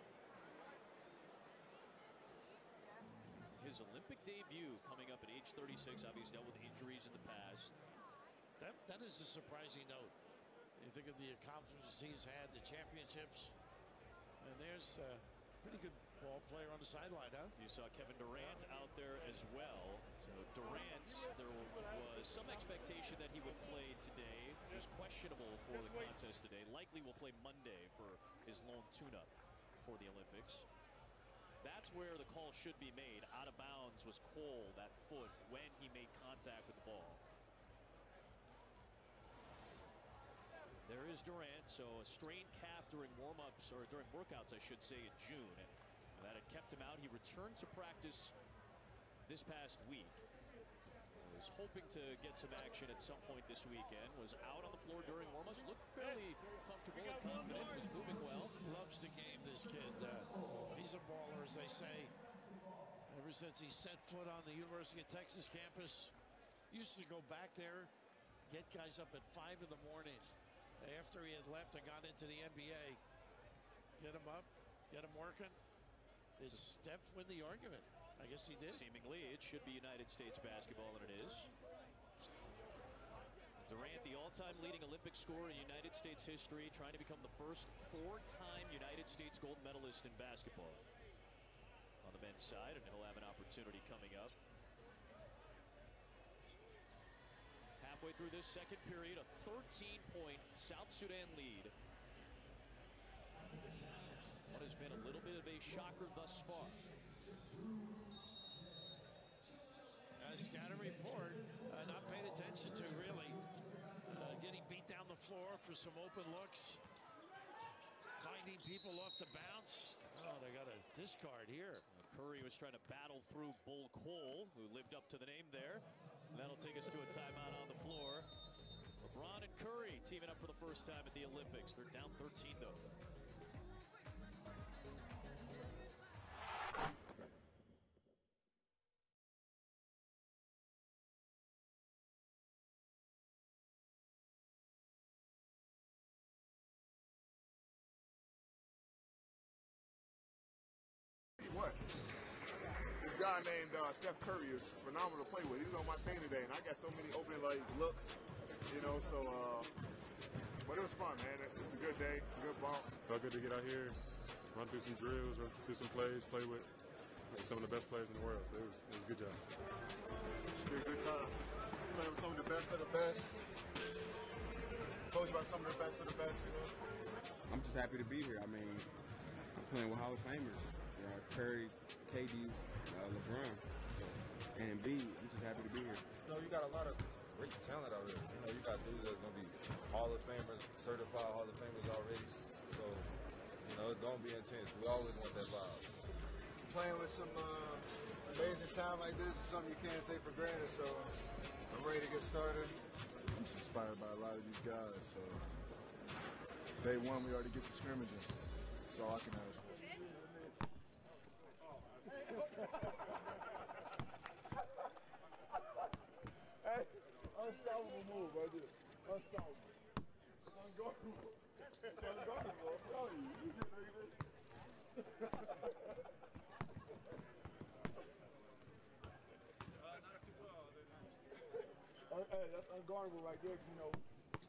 His Olympic debut coming up at age thirty-six. Obviously dealt with injuries in the past. That, that is a surprising note. You think of the accomplishments he's had, the championships, and there's a pretty good ball player on the sideline, huh? You saw Kevin Durant out there as well. So Durant, there was some expectation that he would play today. He was questionable for the contest today. Likely will play Monday for his lone tune-up for the Olympics. That's where the call should be made. Out of bounds was Cole, that foot, when he made contact with the ball. There is Durant, so a strained calf during warm-ups, or during workouts, I should say, in June. And that had kept him out. He returned to practice this past week. Was hoping to get some action at some point this weekend. Was out on the floor during warm-ups. Looked fairly comfortable and confident. Was moving well. Loves the game, this kid. Uh, he's a baller, as they say. Ever since he set foot on the University of Texas campus, used to go back there, get guys up at five in the morning after he had left and got into the N B A. Get him up, get him working. Did Steph win the argument? I guess he did. Seemingly, it should be United States basketball, and it is. Durant, the all-time leading Olympic scorer in United States history, trying to become the first four-time United States gold medalist in basketball. On the men's side, and he'll have an opportunity coming up. Halfway through this second period, a thirteen point South Sudan lead. What has been a little bit of a shocker thus far. Uh, scatter report, uh, not paid attention to, really. Uh, getting beat down the floor for some open looks. Finding people off the bounce. Oh, they got a discard here. Curry was trying to battle through Bull Cole, who lived up to the name there. And that'll take us to a timeout on the floor. LeBron and Curry teaming up for the first time at the Olympics. They're down thirteen, though. What? This guy named uh, Steph Curry is phenomenal to play with. He's on my team today, and I got so many open like looks, you know. So, uh, but it was fun, man. It's, it's a good day, good bump. Felt good to get out here, run through some drills, run through some plays, play with some of the best players in the world. So it was, it was a good job. Should be a good time. Playing with some of the best of the best. coached by some of the best of the best, you know. I'm just happy to be here. I mean, I'm playing with Hall of Famers. You know, Curry, K D, uh, LeBron, and Embiid. I'm just happy to be here. You know, you got a lot of great talent out here. You know, you got dudes that's going to be Hall of Famers, certified Hall of Famers already. So, you know, it's going to be intense. We always want that vibe. Playing with some uh, amazing talent like this is something you can't take for granted, so I'm ready to get started. I'm just inspired by a lot of these guys, so day one we already get to scrimmaging. That's all I can ask for. Hey, unstoppable move right there. Unstoppable. It's unguardable. It's unguardable, I'm telling you. You get like this. Hey, that's unguardable right there, you know.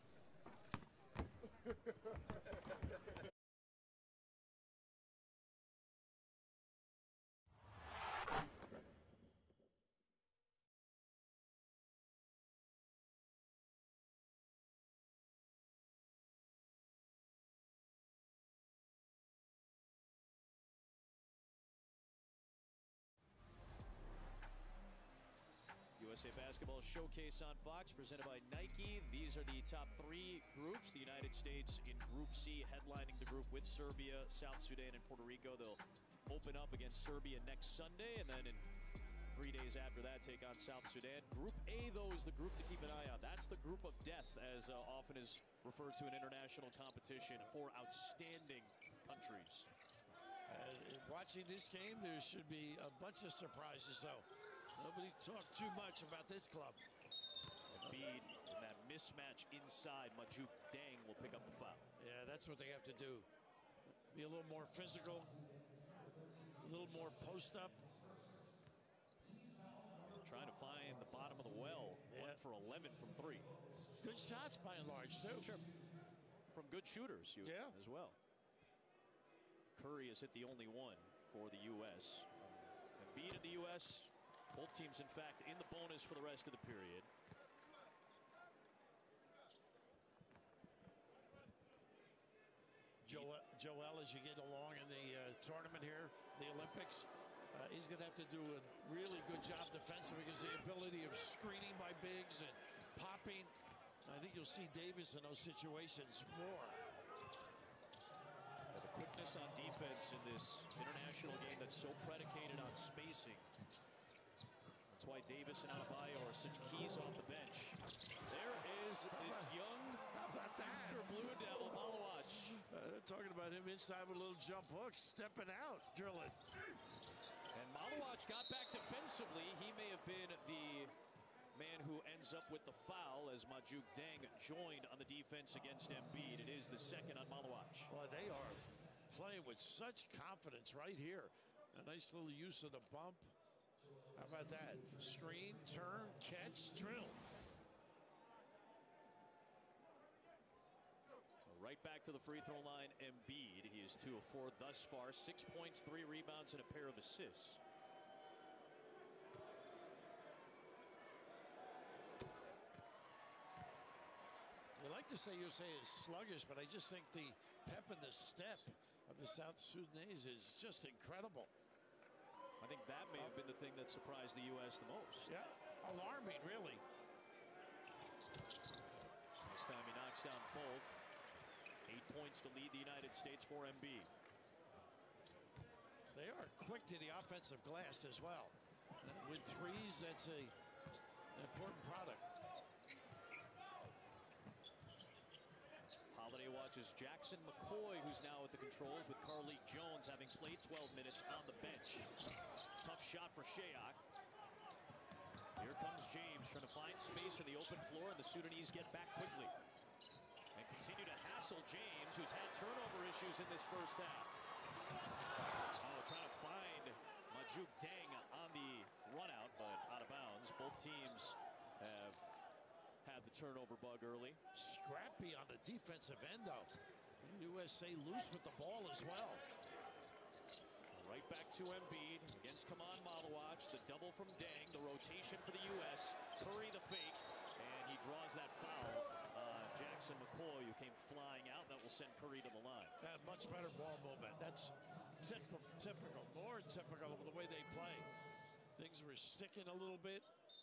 U S A Basketball Showcase on Fox, presented by Nike. These are the top three groups. The United States in Group C, headlining the group with Serbia, South Sudan, and Puerto Rico. They'll open up against Serbia next Sunday, and then in three days after that, take on South Sudan. Group A, though, is the group to keep an eye on. That's the group of death, as uh, often is referred to in international competition. Four outstanding countries. Uh, watching this game, there should be a bunch of surprises, though. Nobody talked too much about this club. Embiid in that mismatch inside. Majid Deng will pick up the foul. Yeah, that's what they have to do. Be a little more physical, a little more post up. Trying to find the bottom of the well. Yeah. One for eleven from three. Good shots by and large, too. Sure. From good shooters you, yeah. as well. Curry has hit the only one for the U S Embiid in the U S Both teams, in fact, in the bonus for the rest of the period. Joel, Joel, as you get along in the uh, tournament here, the Olympics, uh, he's going to have to do a really good job defensively because the ability of screening by bigs and popping. I think you'll see Davis in those situations more. The quickness on defense in this international game that's so predicated on spacing. That's why Davis and Adebayo are such keys off the bench. There is this young future Blue Devil, Malawach. Uh, talking about him inside with a little jump hook, stepping out, drilling. And Malawach got back defensively. He may have been the man who ends up with the foul as Majid Deng joined on the defense against Embiid. It is the second on Malawach. Well, they are playing with such confidence right here. A nice little use of the bump. How about that? Screen, turn, catch, drill. So right back to the free throw line, Embiid. He is two of four thus far. Six points, three rebounds, and a pair of assists. You like to say U S A is sluggish, but I just think the pep and the step of the South Sudanese is just incredible. I think that may have been the thing that surprised the U S the most. Yeah, alarming, really. This time he knocks down both. Eight points to lead the United States for Embiid. They are quick to the offensive glass as well. And with threes, that's a, an important product. Holiday watches Jackson McCoy, who's now at the controls, with Carlik Jones having played twelve minutes on the bench. Tough shot for Shayok. Here comes James trying to find space in the open floor, and the Sudanese get back quickly and continue to hassle James, who's had turnover issues in this first half. Oh, trying to find Majid Deng on the run out, but out of bounds. Both teams have had the turnover bug early. Scrappy on the defensive end, though. The U S A loose with the ball as well. Right back to Embiid against Kaman Malawach. The double from Deng. The rotation for the U S Curry the fake, and he draws that foul. Uh, Jack Jackson McCoy, who came flying out. That will send Curry to the line. Uh, much better ball movement. That's typical, typical, more typical of the way they play. Things were sticking a little bit.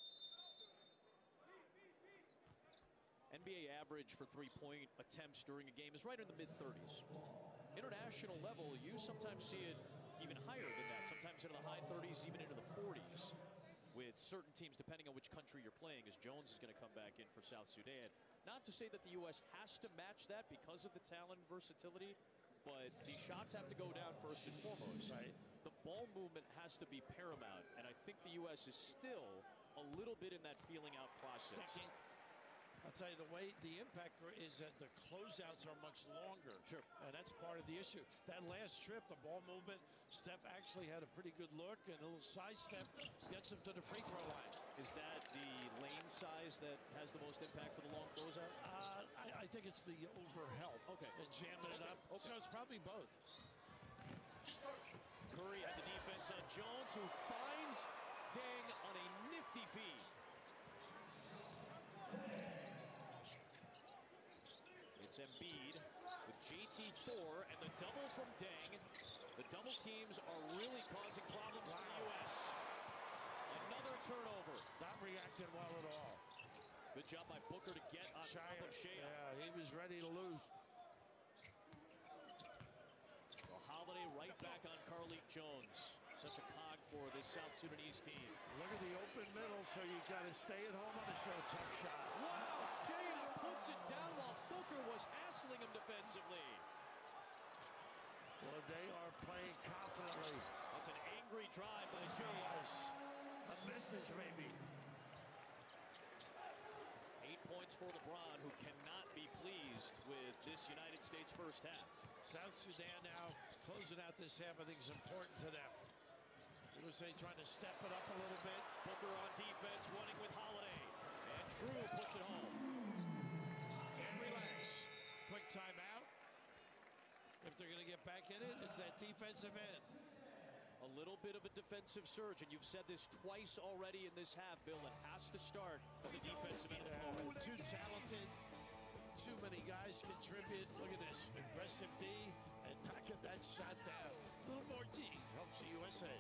N B A average for three-point attempts during a game is right in the mid thirties. International level, you sometimes see it even higher than that, sometimes into the high thirties, even into the forties, with certain teams, depending on which country you're playing, as Jones is going to come back in for South Sudan. Not to say that the U S has to match that because of the talent and versatility, but these shots have to go down first and foremost. Right. The ball movement has to be paramount, and I think the U S is still a little bit in that feeling out process. Sticking. I'll tell you, the way the impact is that the closeouts are much longer. Sure. And that's part of the issue. That last trip, the ball movement, Steph actually had a pretty good look, and a little side step gets him to the free throw line. Is that the lane size that has the most impact for the long closeout? Uh, I, I think it's the overhelp. Okay. And jamming it up. Okay. So it's probably both. Curry had the defense on Jones, who finds Deng on a nifty feed. It's Embiid with J T Thor and the double from Deng. The double teams are really causing problems wow. for the U S. Another turnover. Not reacting well at all. Good job by Booker to get on Shia, top of Shea. Yeah, he was ready to lose. Well, Holiday right back on Carlik Jones. Such a cog for this South Sudanese team. Look at the open middle, so you got to stay at home on a show tough shot. Wow, Shea puts it down while Booker was hassling him defensively. Well, they are playing confidently. That's an angry drive by Shea. A message, maybe. Eight points for LeBron, who cannot be pleased with this United States first half. South Sudan now closing out this half. I think is important to them. U S A trying to step it up a little bit. Booker on defense, running with Holiday. And Drew puts it home. And relax. Quick timeout. If they're going to get back in it, it's that defensive end. A little bit of a defensive surge, and you've said this twice already in this half, Bill. It has to start with the defensive end. Uh, too talented. Too many guys contribute. Look at this. Aggressive D and knocking that shot down. A little more D helps the U S A.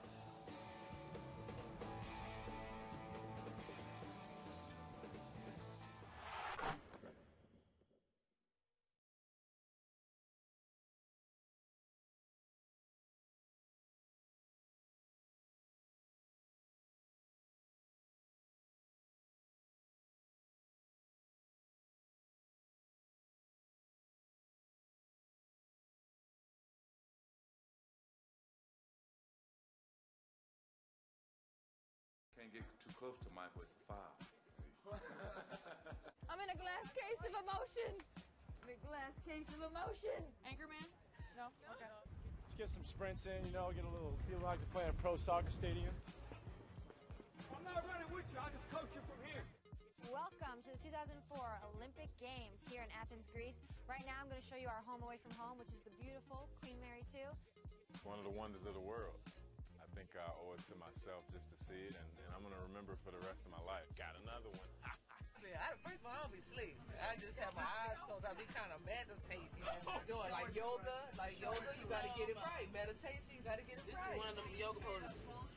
Can't get too close to Michael. It's five. I'm in a glass case of emotion. Big glass case of emotion. Anchorman? No? Okay. Just get some sprints in, you know, get a little feel like to play in a pro soccer stadium. I'm not running with you. I'll just coach you from here. Welcome to the two thousand four Olympic Games here in Athens, Greece. Right now I'm going to show you our home away from home, which is the beautiful Queen Mary two. It's one of the wonders of the world. I think I owe it to myself just to see it, and, and I'm going to remember it for the rest of my life. Got another one. I mean, I, first of all, I don't be asleep. I just have my eyes closed. I be kind of meditating, you know, doing like yoga. Like yoga, you got to get it right. Meditation, you got to get it this right. This is one of them yoga poses.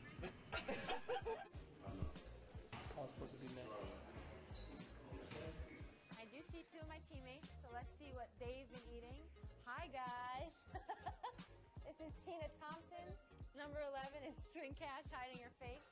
I was supposed to be next. I do see two of my teammates, so let's see what they've been eating. Hi, guys. This is Tina Thompson, number eleven, and Swing Cash hiding her face.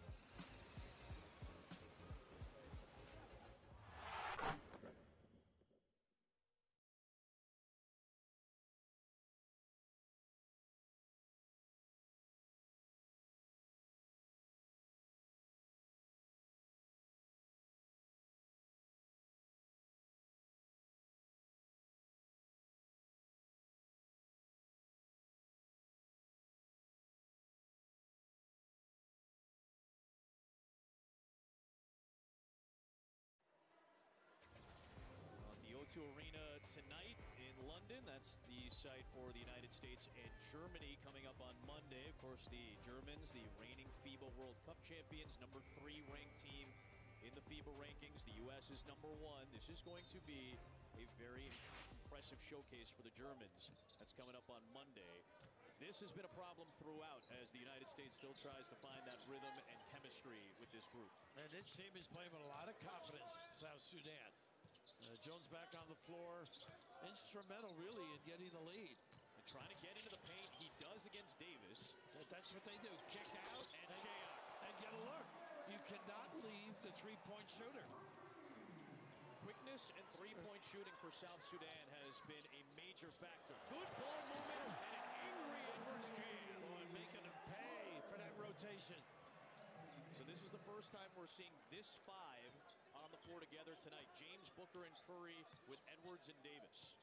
To Arena tonight in London. That's the site for the United States and Germany coming up on Monday. Of course, the Germans, the reigning FIBA World Cup champions, number three ranked team in the FIBA rankings. The U S is number one. This is going to be a very impressive showcase for the Germans. That's coming up on Monday. This has been a problem throughout as the United States still tries to find that rhythm and chemistry with this group. And this team is playing with a lot of confidence, South Sudan. Uh, Jones back on the floor. Instrumental, really, in getting the lead. And trying to get into the paint. He does against Davis. That, that's what they do. Kick out and, and, and get a look. You cannot leave the three-point shooter. Quickness and three-point shooting for South Sudan has been a major factor. Good ball movement and an angry Edwards jam. Oh, and making them pay for that rotation. So this is the first time we're seeing this five on the floor together tonight. James, Booker, and Curry with Edwards and Davis.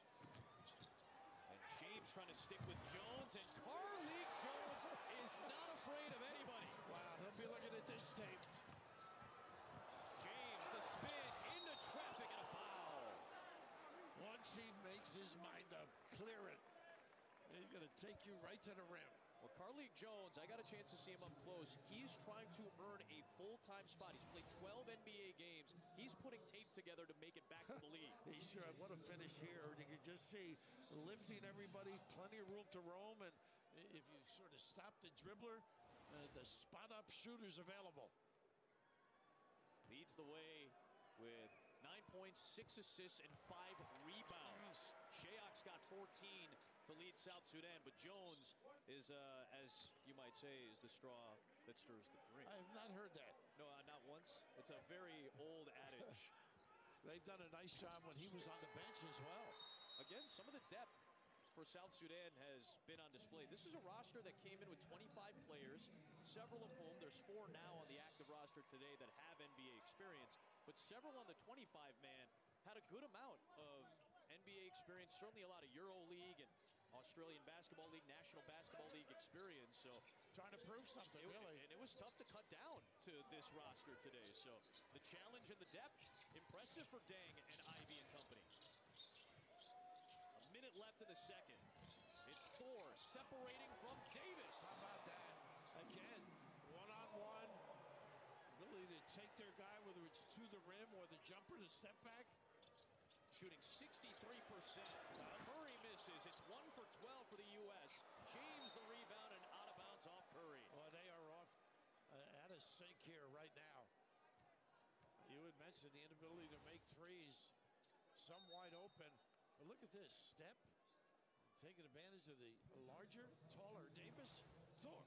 And James trying to stick with Jones, and Carlik Jones is not afraid of anybody. Wow, he'll be looking at this tape. James, the spin, into traffic, and a foul. Once he makes his mind up, clear it. He's going to take you right to the rim. Well, Carlik Jones, I got a chance to see him up close. He's trying to earn a full-time spot. He's played twelve N B A games. He's putting tape together to make it back to the league. He should. What a finish here. You can just see lifting everybody, plenty of room to roam. And if you sort of stop the dribbler, uh, the spot-up shooters available. Leads the way with nine points, six assists, and five rebounds. Shayok's got fourteen to lead South Sudan, but Jones is, uh, as you might say, is the straw that stirs the drink. I have not heard that. No, uh, not once. It's a very old adage. They've done a nice job when he was on the bench as well. Again, some of the depth for South Sudan has been on display. This is a roster that came in with twenty-five players, several of whom, there's four now on the active roster today that have N B A experience, but several on the twenty-five man had a good amount of N B A experience, certainly a lot of Euro League and Australian Basketball League, National Basketball League experience. So trying to prove something, it, really. And it was tough to cut down to this roster today. So the challenge and the depth, impressive for Deng and Ivy and company. A minute left in the second. It's Thor separating from Davis. How about that? Again, one-on-one. Ability to take their guy, whether it's to the rim or the jumper to step back. Shooting sixty-three percent. Curry misses. It's one for twelve for the U S. James the rebound and out of bounds off Curry. Well, they are off uh, out of sync here right now. You had mentioned the inability to make threes. Some wide open. But look at this. Step. Taking advantage of the larger, taller Davis. Thor.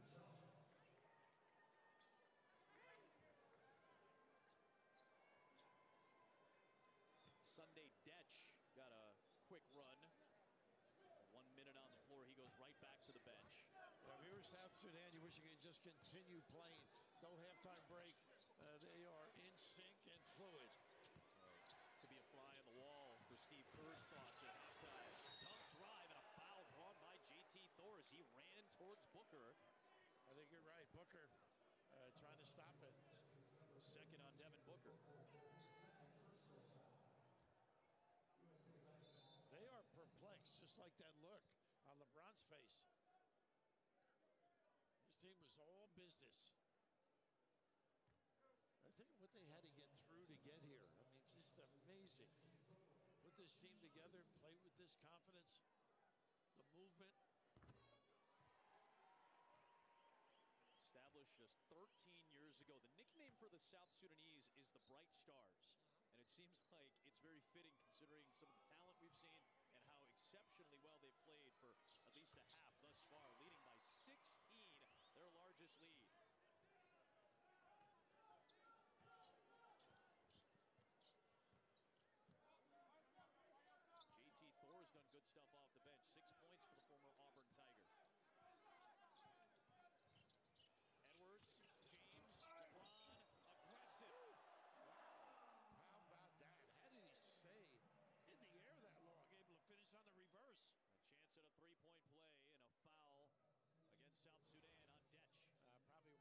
Sunday Detch got a quick run. One minute on the floor. He goes right back to the bench. Well, if you were South Sudan, you wish you could just continue playing. No halftime break. Uh, they are in sync and fluid. To be a fly on the wall for Steve Kerr's thoughts at halftime. Tough drive and a foul drawn by J T Thor as he ran towards Booker. I think you're right. Booker uh, trying to stop it. Second on Devin Booker. They are perplexed, just like that look on LeBron's face. This team was all business. I think what they had to get through to get here. I mean, just amazing. Put this team together, play with this confidence, the movement. Established just thirteen years ago. The nickname for the South Sudanese is the Bright Stars. And it seems like it's very fitting considering some of the talent we've seen and how exceptionally well they've played for at least a half thus far, leading by sixteen, their largest lead. J T Thor has done good stuff off the bench. Six points for the former Auburn Tiger. Edwards, James, LeBron, aggressive. How about that? How did he stay in the air that long, able to finish on the reverse? A chance at a three-point play and a foul against South Sudan on Detch. Uh, probably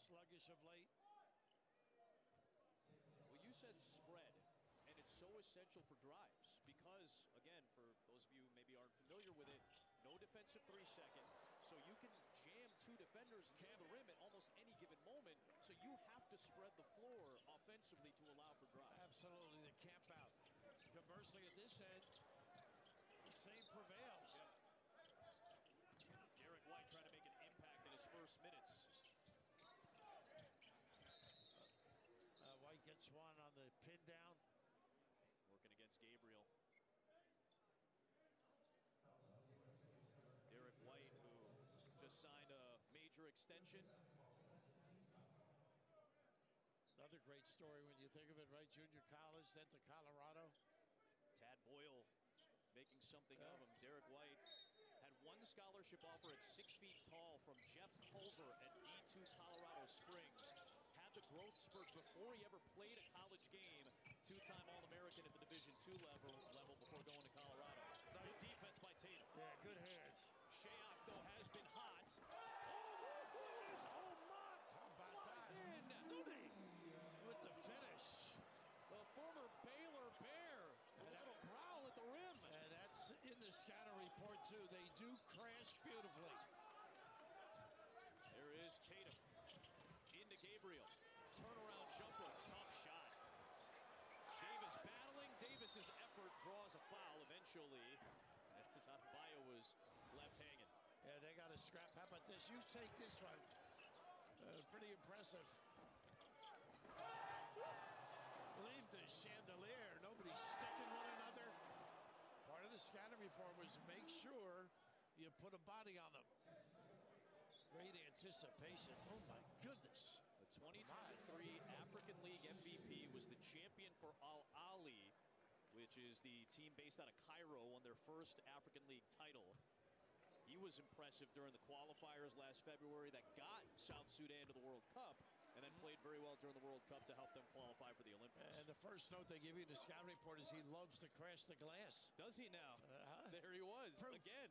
sluggish of late. Well, you said spread, and it's so essential for drives because, again, for those of you who maybe aren't familiar with it, no defensive three second, so you can jam two defenders into the rim at almost any given moment, so you have to spread the floor offensively to allow for drives. Absolutely, the camp out. Conversely, at this end, the same prevails. Yeah. Derek White trying to make an impact in his first minutes. Uh, White gets one on the pin down. Working against Gabriel. Derek White, who just signed a major extension. Another great story when you think of it, right? Junior college, then to Colorado. Tad Boyle making something yeah. of him. Derek White had one scholarship offer at six feet tall from Jeff Culver at D two Colorado Springs. Had the growth spurt before he ever played a college game. Two-time All-American at the Division two level, level before going to Colorado. Good defense by Tatum. Yeah, good hands. Shayok, though, has been hot. Oh, Mott! How about that? In. Moody with the finish. The former Baylor Bear. A little prowl at the rim. And that's in the scatter report, too. They do crash beautifully. There is Tatum. Into Gabriel. Turnaround jumper. Tough shot. Davis battling. Davis's effort draws a foul eventually. As Adebayo was left hanging. Yeah, they got to scrap. How about this? You take this one. Uh, pretty impressive. Leave the chandelier. Nobody's sticking one another. Part of the scatter report was make sure you put a body on them. Great anticipation. Oh, my goodness. The twenty twenty-three African League M V P was the champion for Al Ahly, which is the team based out of Cairo, won their first African League title. He was impressive during the qualifiers last February that got South Sudan to the World Cup, and then played very well during the World Cup to help them qualify for the Olympics. And the first note they give you in the scout report is he loves to crash the glass. Does he now? Uh-huh. There he was Proof. again.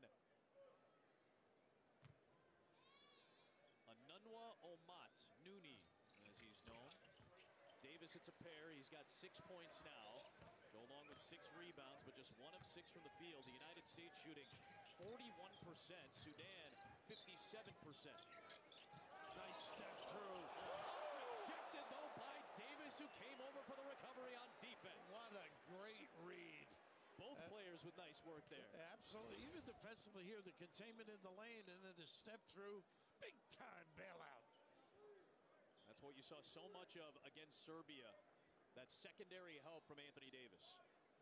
Anunwa Omat, Nooney, as he's known. Davis hits a pair. He's got six points now. Go along with six rebounds, but just one of six from the field. The United States shooting forty-one percent. Sudan, fifty-seven percent. Nice step through. Rejected, though, by Davis, who came over for the recovery on defense. What a great read. Both uh, players with nice work there. Absolutely. Even defensively here, the containment in the lane and then the step through. Big time bailout. That's what you saw so much of against Serbia. That secondary help from Anthony Davis,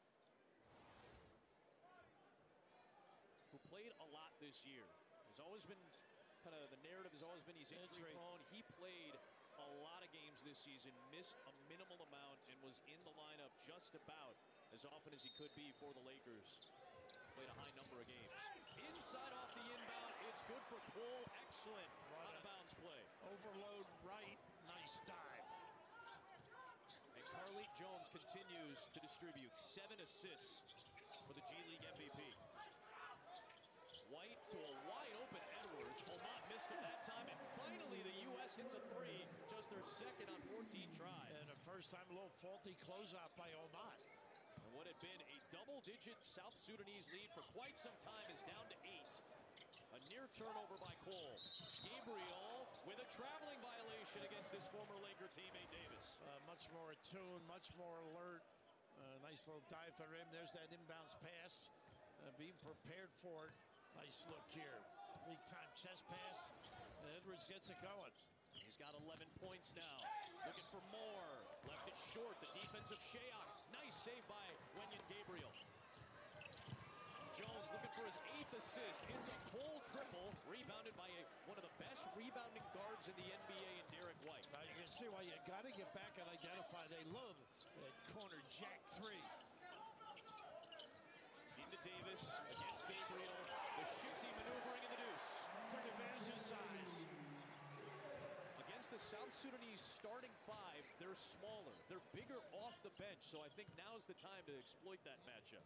who played a lot this year. Has always been kind of the narrative has always been he's injury prone. He played a lot of games this season, missed a minimal amount, and was in the lineup just about as often as he could be for the Lakers. Played a high number of games. Inside off the inbound, it's good for Cole. Excellent out of bounds play. Overload right, nice dive. And Carlik Jones continues to distribute seven assists for the G League M V P. White to a wide open Edwards. Omat missed it that time, and finally the U S hits a three, just their second on fourteen tries. And the first time a little faulty closeout by Omat. And what had been a double-digit South Sudanese lead for quite some time is down to eight. A near turnover by Cole. Gabriel with a traveling violation against his former Laker teammate Davis. Uh, much more attuned, much more alert. Uh, nice little dive to the rim. There's that inbounds pass. Uh, being prepared for it. Nice look here. Big time chest pass. And Edwards gets it going. He's got eleven points now. Looking for more. Left it short. The defense of Shayok. Nice save by Wenyen Gabriel. Jones looking for his eighth assist. It's a Cole triple. Rebounded by a, one of the best rebounding guards in the N B A in Derek White. Now you can see why you got to get back and identify. They love that corner jack three. Into Davis against Gabriel. The shifty maneuvering in the deuce. Took advantage of size. Against the South Sudanese starting five, they're smaller. They're bigger off the bench, so I think now's the time to exploit that matchup.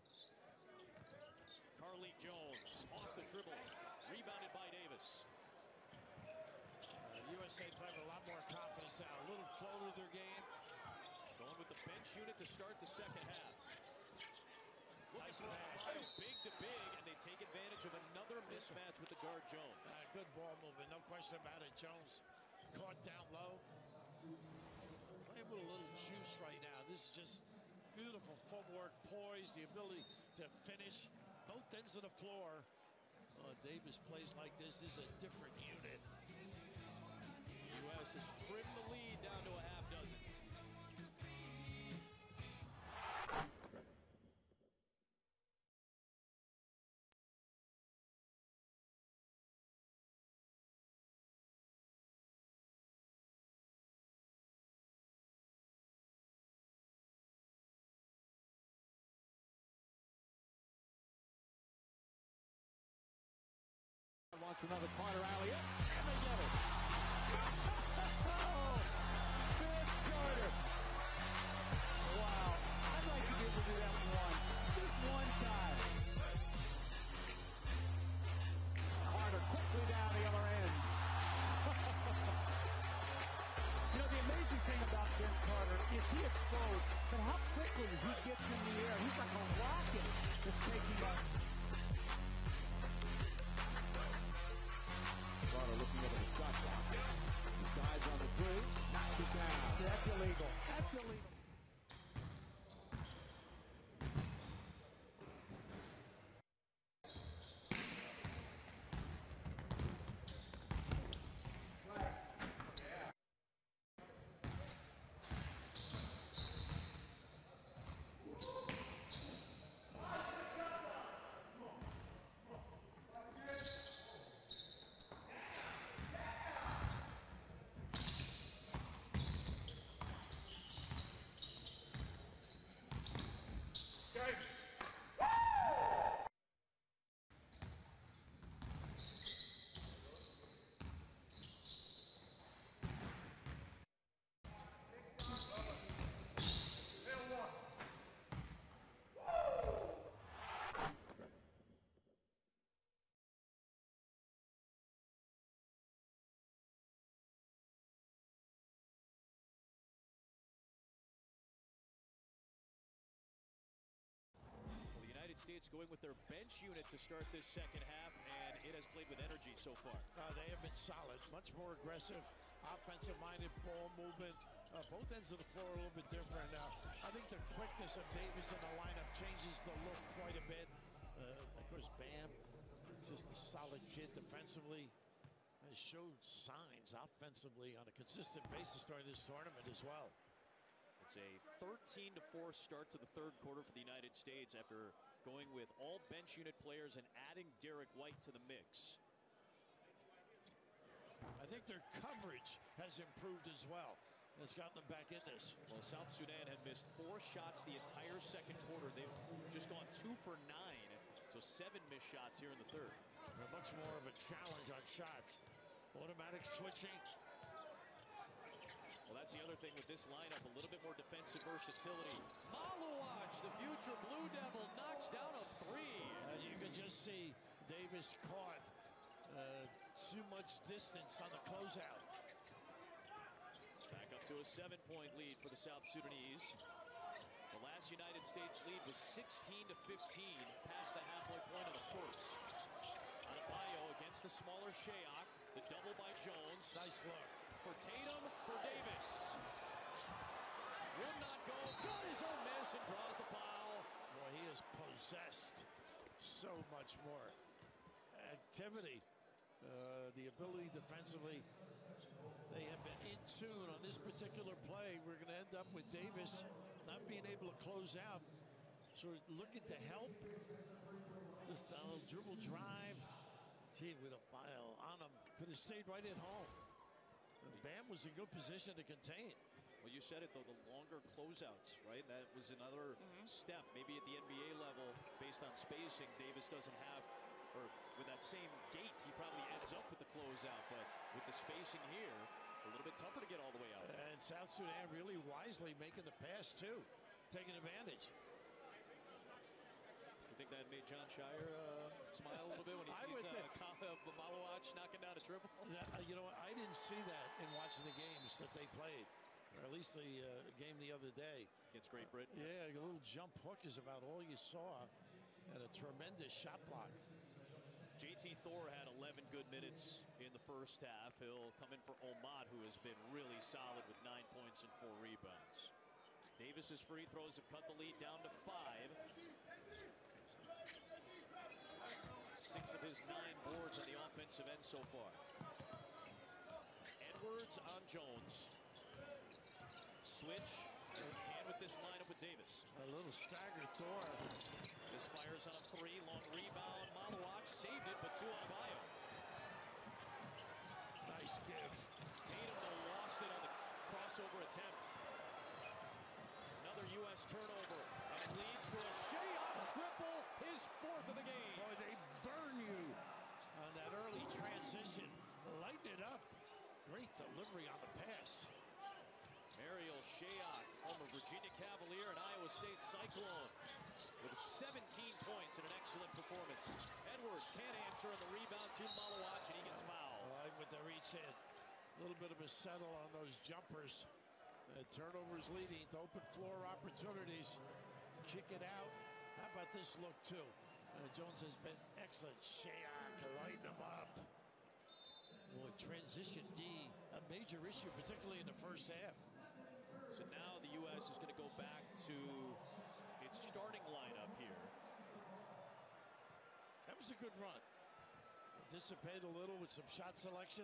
Carlik Jones off the dribble. Rebounded by Davis. Uh, U S A playing with a lot more confidence now. A little flow to their game. Going with the bench unit to start the second half. Nice Looking for pass. Ohio, big to big, and they take advantage of another mismatch with the guard Jones. Uh, good ball movement, no question about it. Jones caught down low. Playing with a little juice right now. This is just beautiful footwork, poise, the ability to finish both ends of the floor. Oh, Davis plays like this. This is a different unit. The U S has trimmed the lead down to a half dozen. Wants another Carter alley up, and they get it. Oh, Vince Carter. Wow, I'd like to be able to do that once, just one time. Carter quickly down the other end. You know, the amazing thing about Vince Carter is he exposed, but how quickly he gets in the air. He's like a rocket that's taking up. Looking over the shot clock. Decides on the three. Knocks it down. That's illegal. That's illegal. States going with their bench unit to start this second half, and it has played with energy so far. Uh, they have been solid, much more aggressive, offensive-minded ball movement. Uh, both ends of the floor a little bit different. Uh, I think the quickness of Davis in the lineup changes the look quite a bit. Uh, of course, Bam, just a solid kid defensively. Has showed signs offensively on a consistent basis during this tournament as well. It's a thirteen to four start to the third quarter for the United States after going with all bench unit players and adding Derek White to the mix. I think their coverage has improved as well. It's gotten them back in this. Well, South Sudan had missed four shots the entire second quarter. They've just gone two for nine, so seven missed shots here in the third. They're much more of a challenge on shots. Automatic switching. Well, that's the other thing with this lineup, a little bit more defensive versatility. Maluach, the future Blue Devil, knocks down a three. Uh, you can just see Davis caught uh, too much distance on the closeout. Back up to a seven-point lead for the South Sudanese. The last United States lead was sixteen to fifteen, past the halfway point of the first. Adebayo against the smaller Shayok. The double by Jones. Nice look. For Tatum, for Davis. Would not go. Got his own miss and draws the foul. Boy, he is possessed. So much more activity. Uh, the ability defensively. They have been in tune on this particular play. We're going to end up with Davis not being able to close out. So looking to help. Just a little dribble drive. Gee, with a file on him. Could have stayed right at home. And Bam was in good position to contain. Well, you said it, though, the longer closeouts, right? That was another mm-hmm. step. Maybe at the N B A level, based on spacing, Davis doesn't have, or with that same gait, he probably ends up with the closeout. But with the spacing here, a little bit tougher to get all the way out. And South Sudan really wisely making the pass, too. Taking advantage. You think think that made John Shire uh, smile a little bit when he I sees would uh, think- Malawach knocking down a triple? Yeah, uh, you know, I didn't see that in watching the games that they played, or at least the uh, game the other day. Against Great Britain? Uh, yeah, a little jump hook is about all you saw, and a tremendous shot block. J T Thor had eleven good minutes in the first half. He'll come in for Omad, who has been really solid with nine points and four rebounds. Davis's free throws have cut the lead down to five. Six of his nine boards on the offensive end so far. Edwards on Jones. Switch. Can with this lineup with Davis. A little staggered Thor. This fires on a three. Long rebound. Malawach saved it, but two on Bio. Nice give. Tatum though lost it on the crossover attempt. Another U S turnover. And it leads to a Shea triple, his fourth of the game. Boy, they burn you on that early transition. Lighten it up. Great delivery on the pass. Mariel Shayok, former Virginia Cavalier and Iowa State Cyclone, with seventeen points and an excellent performance. Edwards can't answer on the rebound to Malawach, and he gets fouled. All right, with the reach in. A little bit of a settle on those jumpers. Uh, turnovers leading to open floor opportunities. Kick it out. How about this look, too? Uh, Jones has been excellent. Shayok to light them up. Boy, transition D, a major issue, particularly in the first half. So now the U S is going to go back to its starting lineup here. That was a good run. Dissipate a little with some shot selection.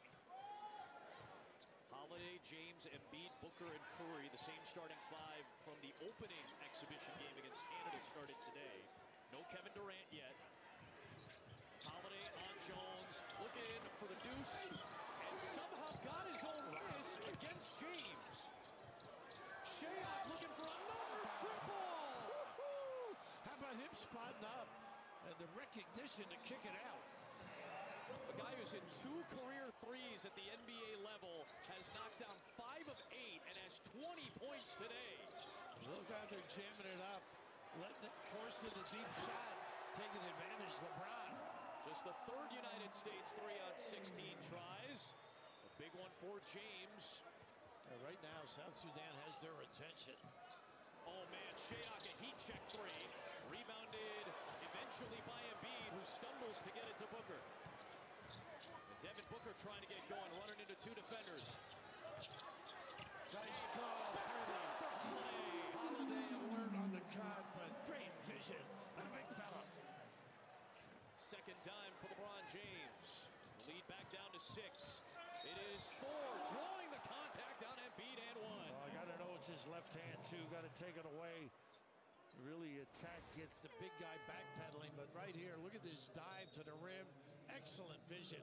Holiday, James, Embiid, Booker, and Curry, the same starting five from the opening exhibition game against Canada started today. No Kevin Durant yet. Holiday on Jones, looking for the deuce, and somehow got his own miss against James. Shayok looking for another triple! How about him spotting up and the recognition to kick it out? A guy who's hit two career threes at the N B A level has knocked down five of eight and has twenty points today. Look how they're jamming it up, letting it force in the deep shot, taking advantage of LeBron. Just the third United States three on sixteen tries. A big one for James. Uh, right now, South Sudan has their attention. Oh man, Shayok a heat check three. Rebounded eventually by Embiid, who stumbles to get it to Booker. And Devin Booker trying to get it going, running into two defenders. Nice call, Holiday. Holiday alert on the cut, but great vision by the big fella. Second dime for LeBron James. Lead back down to six. It is Thor drawing the contact on Embiid and one. Oh, I got to know it's his left hand, too. Got to take it away. Really attack, gets the big guy backpedaling. But right here, look at this dive to the rim. Excellent vision.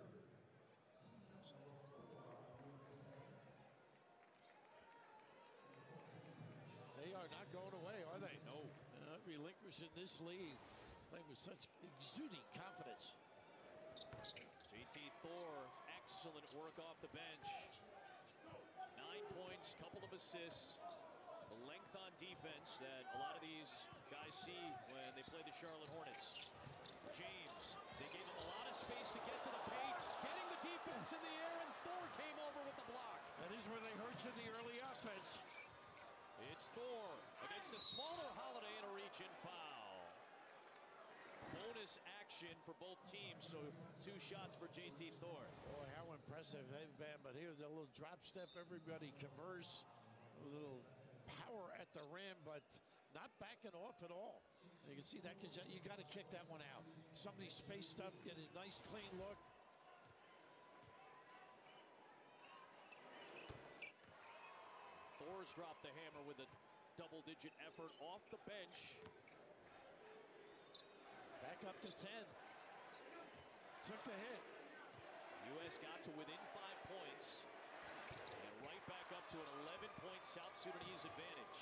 They are not going away, are they? No. Not relinquishing this lead. Playing with such exuding confidence. J T Thor, excellent work off the bench. Nine points, couple of assists. The length on defense that a lot of these guys see when they play the Charlotte Hornets. James, they gave him a lot of space to get to the paint, getting the defense in the air, and Thor came over with the block. That is where they hurt you in the early offense. It's Thor against the smaller Holiday and a reach-in foul. Bonus action for both teams, so two shots for J T Thor. Boy, how impressive they've been. But here, the little drop step, everybody converse. A little power at the rim, but not backing off at all. You can see that. You got to kick that one out. Somebody spaced up, get a nice clean look. Thor's dropped the hammer with a double-digit effort off the bench. Back up to ten. Took the hit. U S got to within five points. And right back up to an eleven-point South Sudanese advantage.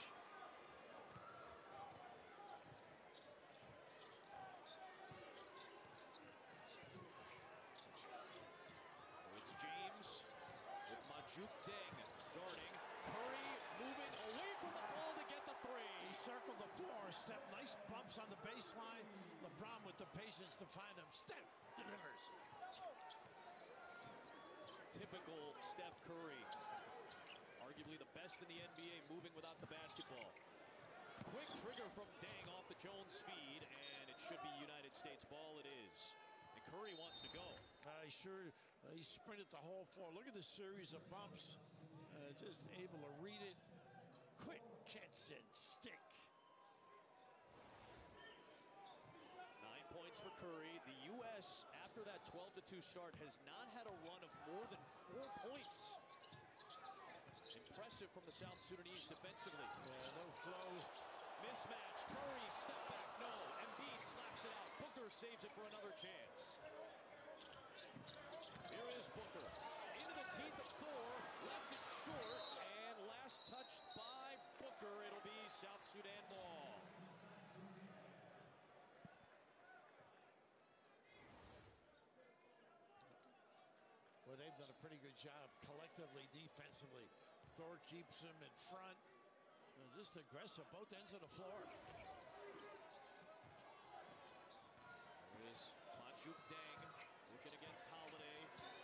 It's James with Majuk Deng guarding. Curry moving away from the ball to get the three. He circled the floor, step, nice bumps on the baseline, LeBron with the patience to find him. Steph delivers. Typical Steph Curry. Arguably the best in the N B A moving without the basketball. Quick trigger from Deng off the Jones feed, and it should be United States ball. It is. And Curry wants to go. Uh, he sure, uh, he sprinted the whole floor. Look at the series of bumps. Uh, just able to read it. Quick catch and stick. Nine points for Curry. The U S, after that twelve to two start, has not had a run of more than four points. Impressive from the South Sudanese defensively. Yeah, no flow. Mismatch. Curry, step back, no. Embiid slaps it out. Booker saves it for another chance. Here is Booker. Into the teeth of Thor. Left it short. And last touched by Booker. It'll be South Sudan ball. Well, they've done a pretty good job collectively, defensively. Thor keeps him in front. They're just aggressive, both ends of the floor. There is Manjuk Deng working against Holiday.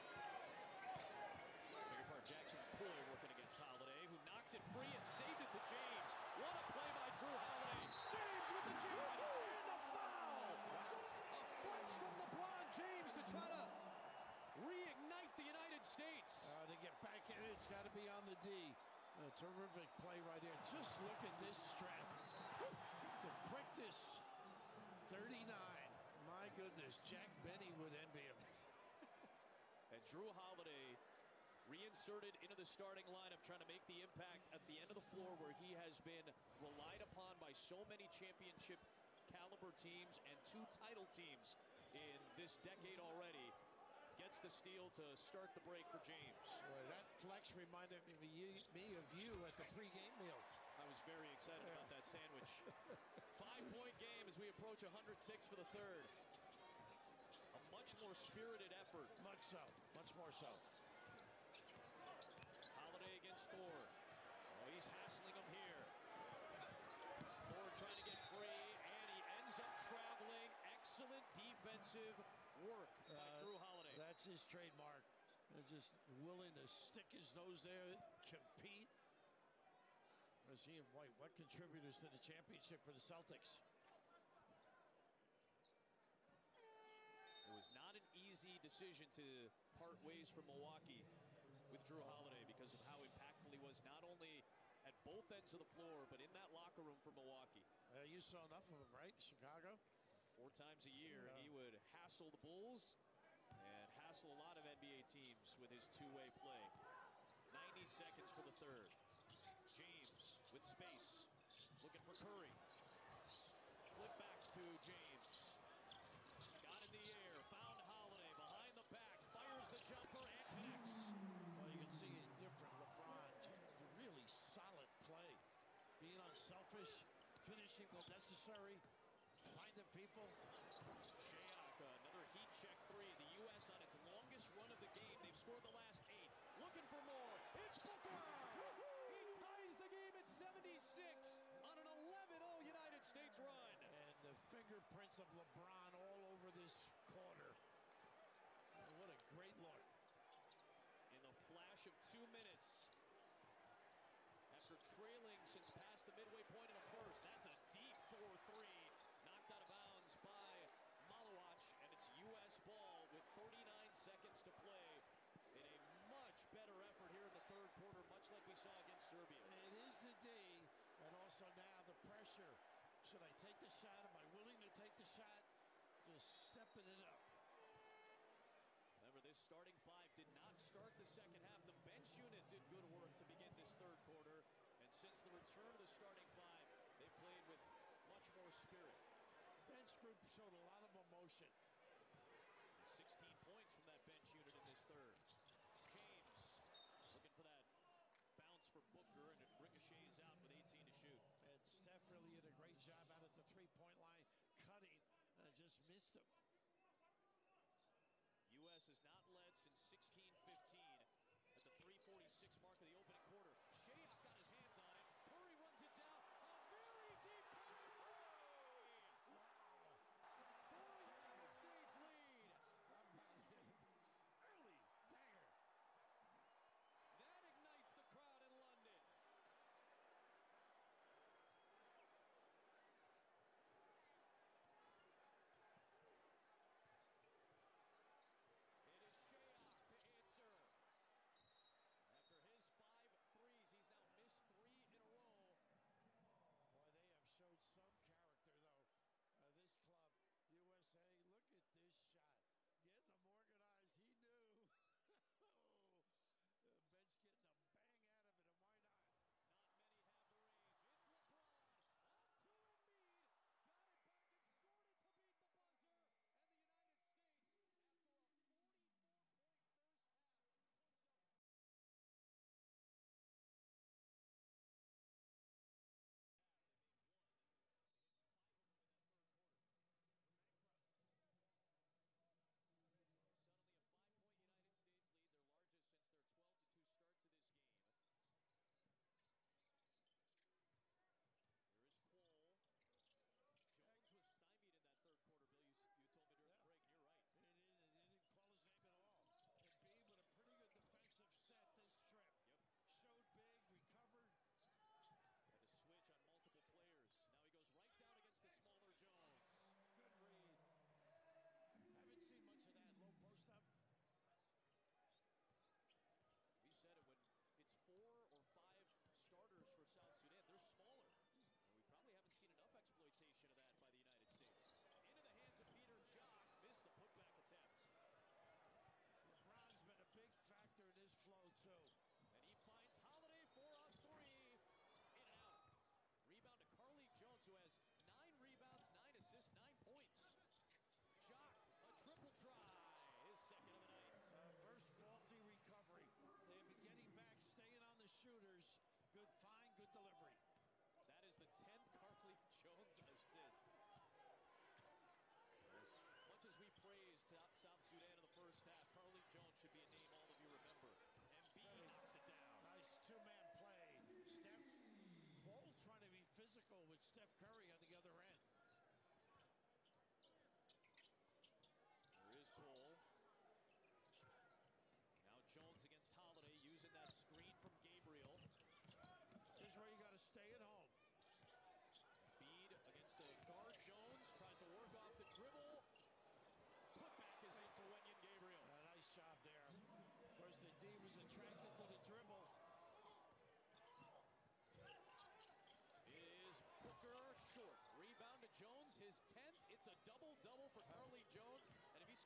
Bigger part, Jackson Poy working against Holiday, who knocked it free and saved it to James. What a play by Drew Holiday. James with the jam and the foul. A flex from LeBron James to try to reignite the United States. Uh, to get back in it, it's got to be on the D. A terrific play right here. Just look at this strap. The quickness, thirty-nine. My goodness, Jack Benny would envy him. And Drew Holiday reinserted into the starting lineup, trying to make the impact at the end of the floor where he has been relied upon by so many championship caliber teams and two title teams in this decade already. Gets the steal to start the break for James. Boy, that flex reminded me, me of you at the pregame meal. I was very excited yeah. about that sandwich. Five-point game as we approach one hundred six for the third. A much more spirited effort. Much so. Much more so. Holiday against Thor. Oh, he's hassling him here. Thor trying to get free, and he ends up traveling. Excellent defensive work by uh, Drew Holiday. That's his trademark. They're just willing to stick his nose there, compete. Let's see him White. What contributors to the championship for the Celtics? It was not an easy decision to part ways from Milwaukee with Drew Holiday because of how impactful he was, not only at both ends of the floor, but in that locker room for Milwaukee. Uh, you saw enough of him, right? Chicago? Four times a year, yeah. he would hassle the Bulls and hassle a lot of N B A teams with his two-way play. ninety seconds for the third. James with space, looking for Curry. Flip back to James. Got in the air, found Holiday behind the back, fires the jumper and connects. Well, you can see it different. LeBron, a really solid play. Being unselfish, finishing when necessary. Finding people. Shayok, another heat check three. The U S on its longest run of the game. They've scored the last eight. Looking for more. It's Booker. He ties the game at seventy-six on an eleven oh United States run. And the fingerprints of LeBron all over this quarter. And what a great look. In the flash of two minutes. After trailing since past the midway point of the first. That's a deep four three. Knocked out of bounds by Malawach, and it's U S ball with thirty-nine seconds to play in a much better effort here in the third quarter, much like we saw against Serbia. It is the D, and also now the pressure. Should I take the shot? Am I willing to take the shot? Just stepping it up. Remember, this starting five did not start the second half. The bench unit did good work to begin this third quarter, and since the return of the starting five, they played with much more spirit. Bench group showed a lot of emotion. sixteen points from that bench unit in this third. James looking for that bounce for Booker, and it ricochets out with eighteen to shoot. And Steph really did a great job out at the three-point line, cutting, and just missed him. U S has not led since sixteen fifteen at the three forty-six mark of the opening quarter. Shayok got his hands on it. Curry runs it down. A very deep Curry three.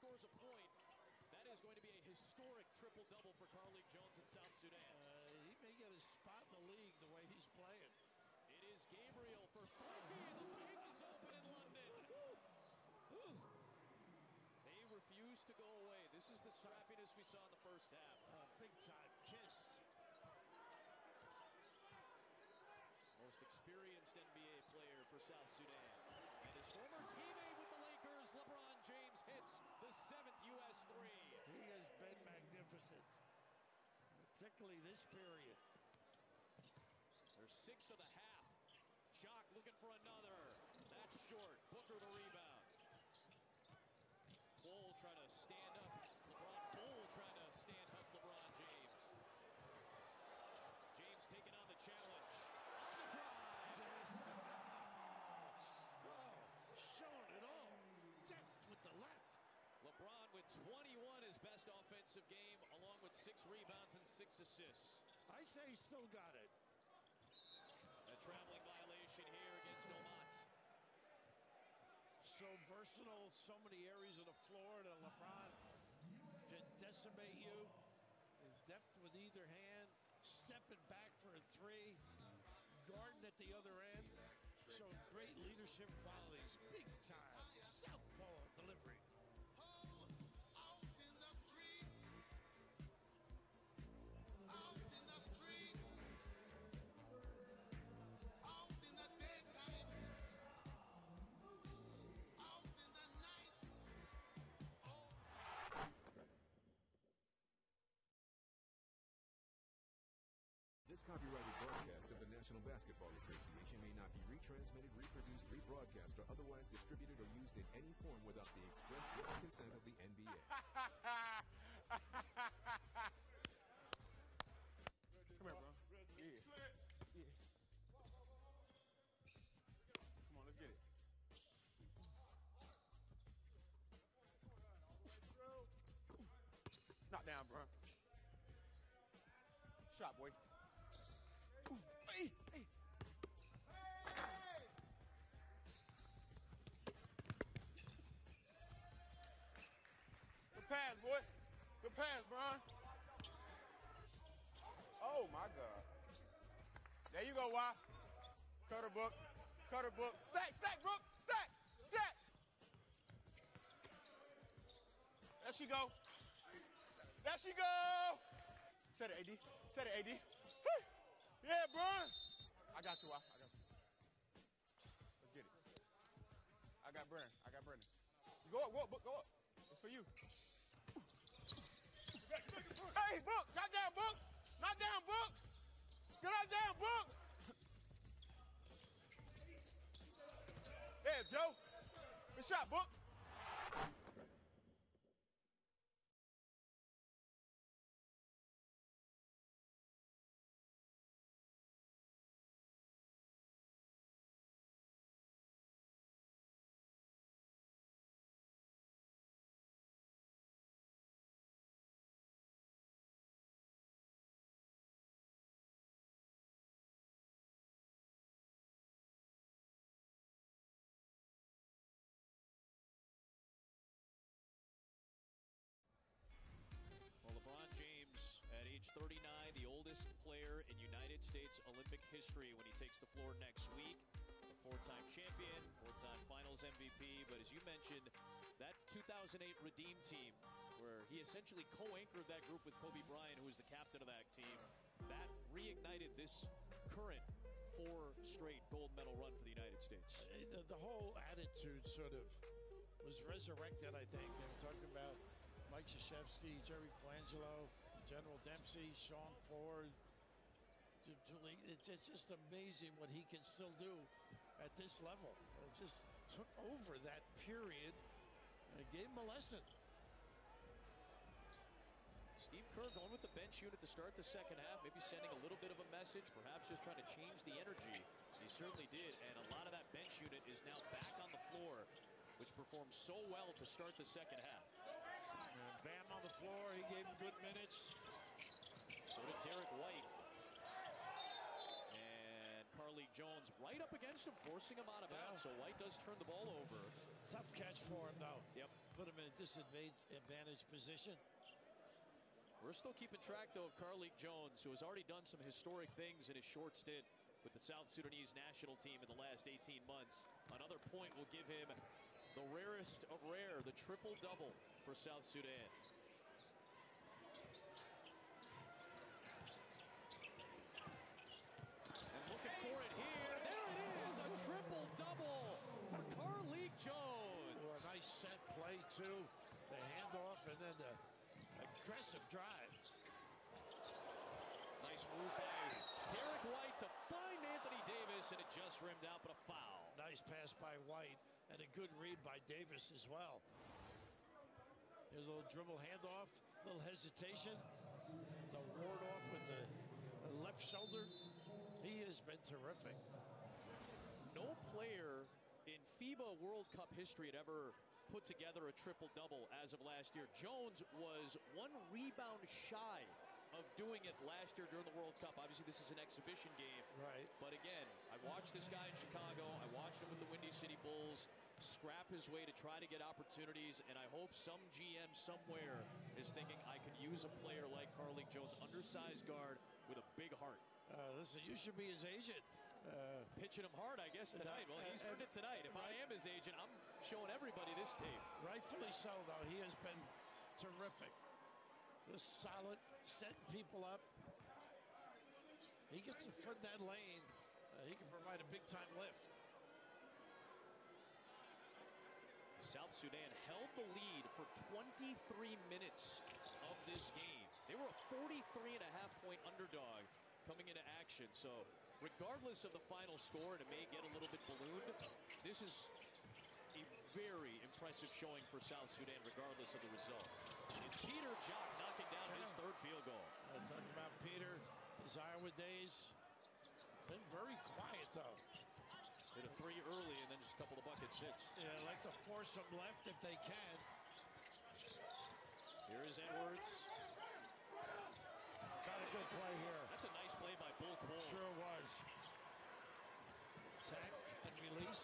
scores a point, that is going to be a historic triple-double for Carlik Jones in South Sudan. Uh, he may get a spot in the league the way he's playing. It is Gabriel for Frankie, and the bank is open in London. They refuse to go away. This is the scrappiness we saw in the first half. Uh, big-time kiss. Most experienced N B A player for South Sudan. And his former teammate with the Lakers, LeBron James, hits the seventh U S three. He has been magnificent, particularly this period. There's six to the half. Chalk looking for another. That's short. Booker the rebound. Bull trying to stand up. LeBron Bull trying to stand up LeBron James. James taking on the challenge. On the drive. Oh, showing it all. Depth with the left. LeBron with twenty-one, his best offensive game, along with six rebounds and six assists. I say he still got it. A traveling violation here against Omat. So versatile, so many areas of the floor that LeBron can decimate you. In depth with either hand, stepping back for a three, guarding at the other end. So great leadership qualities, big time, southpaw delivery. This copyrighted broadcast of the National Basketball Association may not be retransmitted, reproduced, rebroadcast, or otherwise distributed or used in any form without the express written consent of the N B A. Come here, bro. Yeah. Yeah. Come on, let's get it. Knock down, bro. Shot, boy. Hey, hey. Good pass, boy. Good pass, Bron. Oh, my God. There you go, Y. Cutter book. Cutter book. Stack, stack, Brook. Stack, stack. There she go. There she go. Set it, A D. Set it, A D. Woo. Yeah, bro. I got you, I, I got you. Let's get it. I got Brennan. I got Brennan. You go up, go up, Book, go up. It's for you. Hey, Book. Knock down, Book. Knock down, Book. Get knock down, Book. There, Joe. Good shot, Book. thirty-nine, the oldest player in United States Olympic history when he takes the floor next week. A four-time champion, four-time finals M V P, but as you mentioned, that two thousand eight Redeem team, where he essentially co-anchored that group with Kobe Bryant, who was the captain of that team, that reignited this current four straight gold medal run for the United States. The, the whole attitude sort of was resurrected, I think. They were talking about Mike Krzyzewski, Jerry Colangelo, General Dempsey, Sean Ford. It's just amazing what he can still do at this level. It just took over that period and it gave him a lesson. Steve Kerr going with the bench unit to start the second half, maybe sending a little bit of a message, perhaps just trying to change the energy. He certainly did, and a lot of that bench unit is now back on the floor, which performed so well to start the second half. And Bam on the floor, he gave him good minutes. So did Derek White. And Carlik Jones right up against him, forcing him out of bounds. So White does turn the ball over. Tough catch for him, though. Yep. Put him in a disadvantage position. We're still keeping track, though, of Carlik Jones, who has already done some historic things in his short stint with the South Sudanese national team in the last eighteen months. Another point will give him the rarest of rare, the triple-double for South Sudan. And looking for it here. There it is, a triple-double for Carlik Jones. Well, a nice set play, too. The handoff and then the aggressive drive. Nice move by Derek White to find Anthony Davis, and it just rimmed out, but a foul. Nice pass by White, and a good read by Davis as well. Here's a little dribble handoff, a little hesitation. The ward off with the, the left shoulder. He has been terrific. No player in FIBA World Cup history had ever put together a triple-double as of last year. Jones was one rebound shy of doing it last year during the World Cup. Obviously, this is an exhibition game. Right. But again, I watched this guy in Chicago. I watched him with the Windy City Bulls scrap his way to try to get opportunities, and I hope some G M somewhere is thinking I can use a player like Carlik Jones, undersized guard with a big heart. Uh, listen, you should be his agent. Uh, Pitching him hard, I guess, tonight. Well, he's earned it tonight. If I am his agent, I'm showing everybody this tape. Rightfully so, though. He has been terrific. Just solid, setting people up. He gets a foot in that lane. Uh, he can provide a big-time lift. South Sudan held the lead for twenty-three minutes of this game. They were a forty-three and a half point underdog coming into action. So regardless of the final score, and it may get a little bit ballooned, this is a very impressive showing for South Sudan regardless of the result. It's Peter Jock knocking down his third field goal. Uh, talking about Peter, his Iowa days, been very quiet though. Hit a three early and then just a couple of buckets hits. Yeah, I like to force them left if they can. Here is Edwards. Got a good play here. That's a nice play by Bull Cole. Sure was. Attack and release.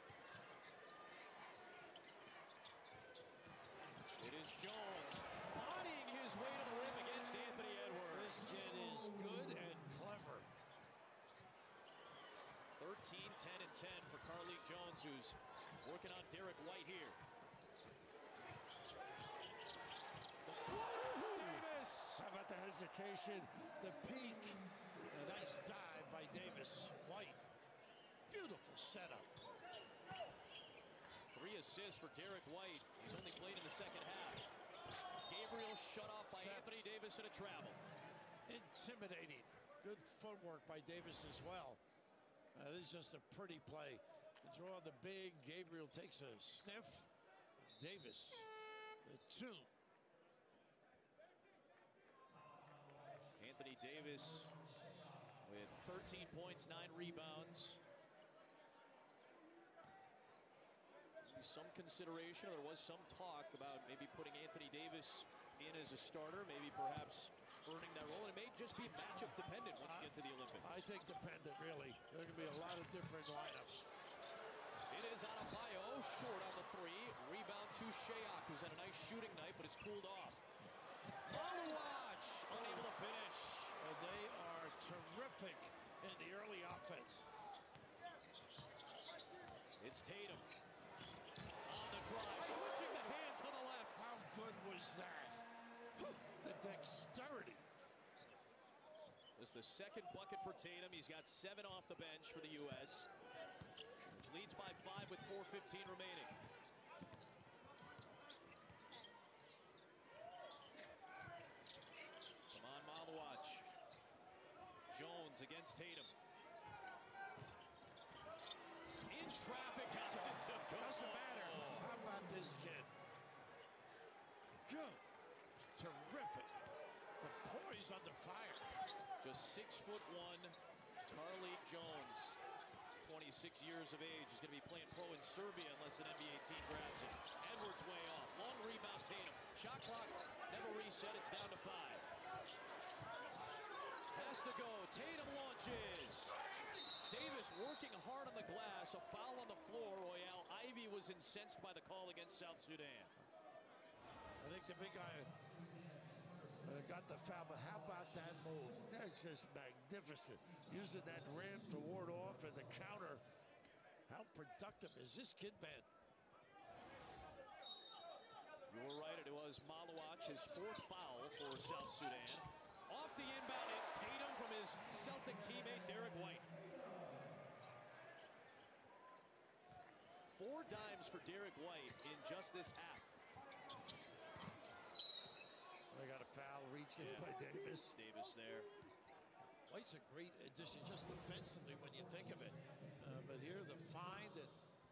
It is Jones bodying his way to the rim against Anthony Edwards. This kid is good and clever. thirteen, ten, and ten for Carlik Jones, who's working on Derek White here. The floater for Davis. How about the hesitation, the peak, a nice dive by Davis. White, beautiful setup. Three assists for Derek White. He's only played in the second half. Gabriel shut off by Set. Anthony Davis in a travel. Intimidating. Good footwork by Davis as well. Uh, this is just a pretty play. The draw the big. Gabriel takes a sniff. Davis, the two. Anthony Davis with thirteen points, nine rebounds. Some consideration, there was some talk about maybe putting Anthony Davis in as a starter, maybe perhaps earning that role, and it may just be matchup dependent once you get to the Olympics. I think dependent, really. There are going to be a lot of different lineups. It is Adebayo, short on the three. Rebound to Shayok, who's had a nice shooting night, but it's cooled off. On the watch, unable to finish. And they are terrific in the early offense. It's Tatum. On the drive, switching the hand to the left. How good was that? The dexterity. This is the second bucket for Tatum. He's got seven off the bench for the U S, which leads by five with four fifteen remaining. Come on, Malawach. Jones against Tatum. In traffic, got it to go. Doesn't matter. How about this kid? Good. Terrific. The poise under fire. Just six foot one, Carlik Jones, twenty-six years of age. He's going to be playing pro in Serbia unless an N B A team grabs him. Edwards way off. Long rebound, Tatum. Shot clock never reset. It's down to five. Has to go. Tatum launches. Davis Davis working hard on the glass. A foul on the floor. Royale Ivy was incensed by the call against South Sudan. I think the big guy uh, got the foul, but how about that move? That's just magnificent. Using that ramp to ward off and the counter. How productive has this kid been? You were right, it was Maluach, his fourth foul for South Sudan. Off the inbound, it's Tatum from his Celtic teammate, Derek White. Four dimes for Derek White in just this half. They got a foul reaching yeah. by Davis. Davis there. White's a great addition just defensively when you think of it. Uh, but here the find and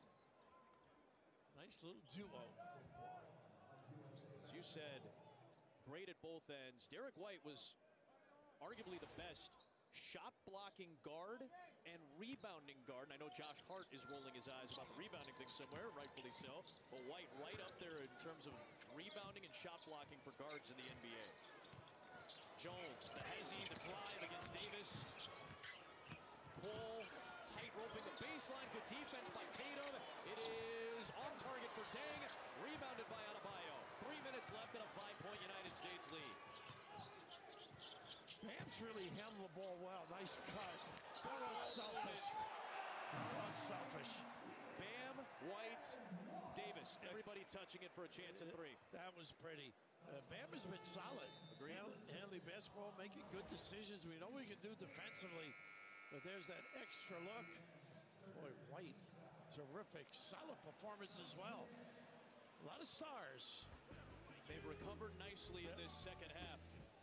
nice little duo. As you said, great at both ends. Derek White was arguably the best shot blocking guard and rebounding guard. And I know Josh Hart is rolling his eyes about the rebounding thing somewhere, rightfully so. But White right up there in terms of rebounding and shot blocking for guards in the N B A. Jones, the hezzy, the drive against Davis. Cole, tight roping the baseline. Good defense by Tatum. It is on target for Deng. Rebounded by Adebayo. Three minutes left in a five-point United States lead. Bam's really handled the ball well. Nice cut. So unselfish. Unselfish. Bam, White, Davis. Everybody touching it for a chance at three. That was pretty. Uh, Bam has been solid. Agreed. Handling basketball, making good decisions. We know we can do defensively, but there's that extra look. Boy, White, terrific. Solid performance as well. A lot of stars. They've recovered nicely in this second half.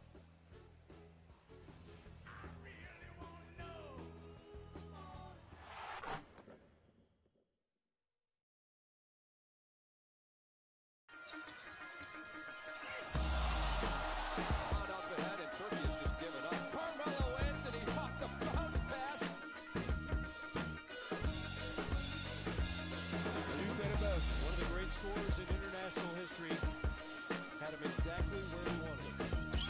Scores in international history had him exactly where he wanted him.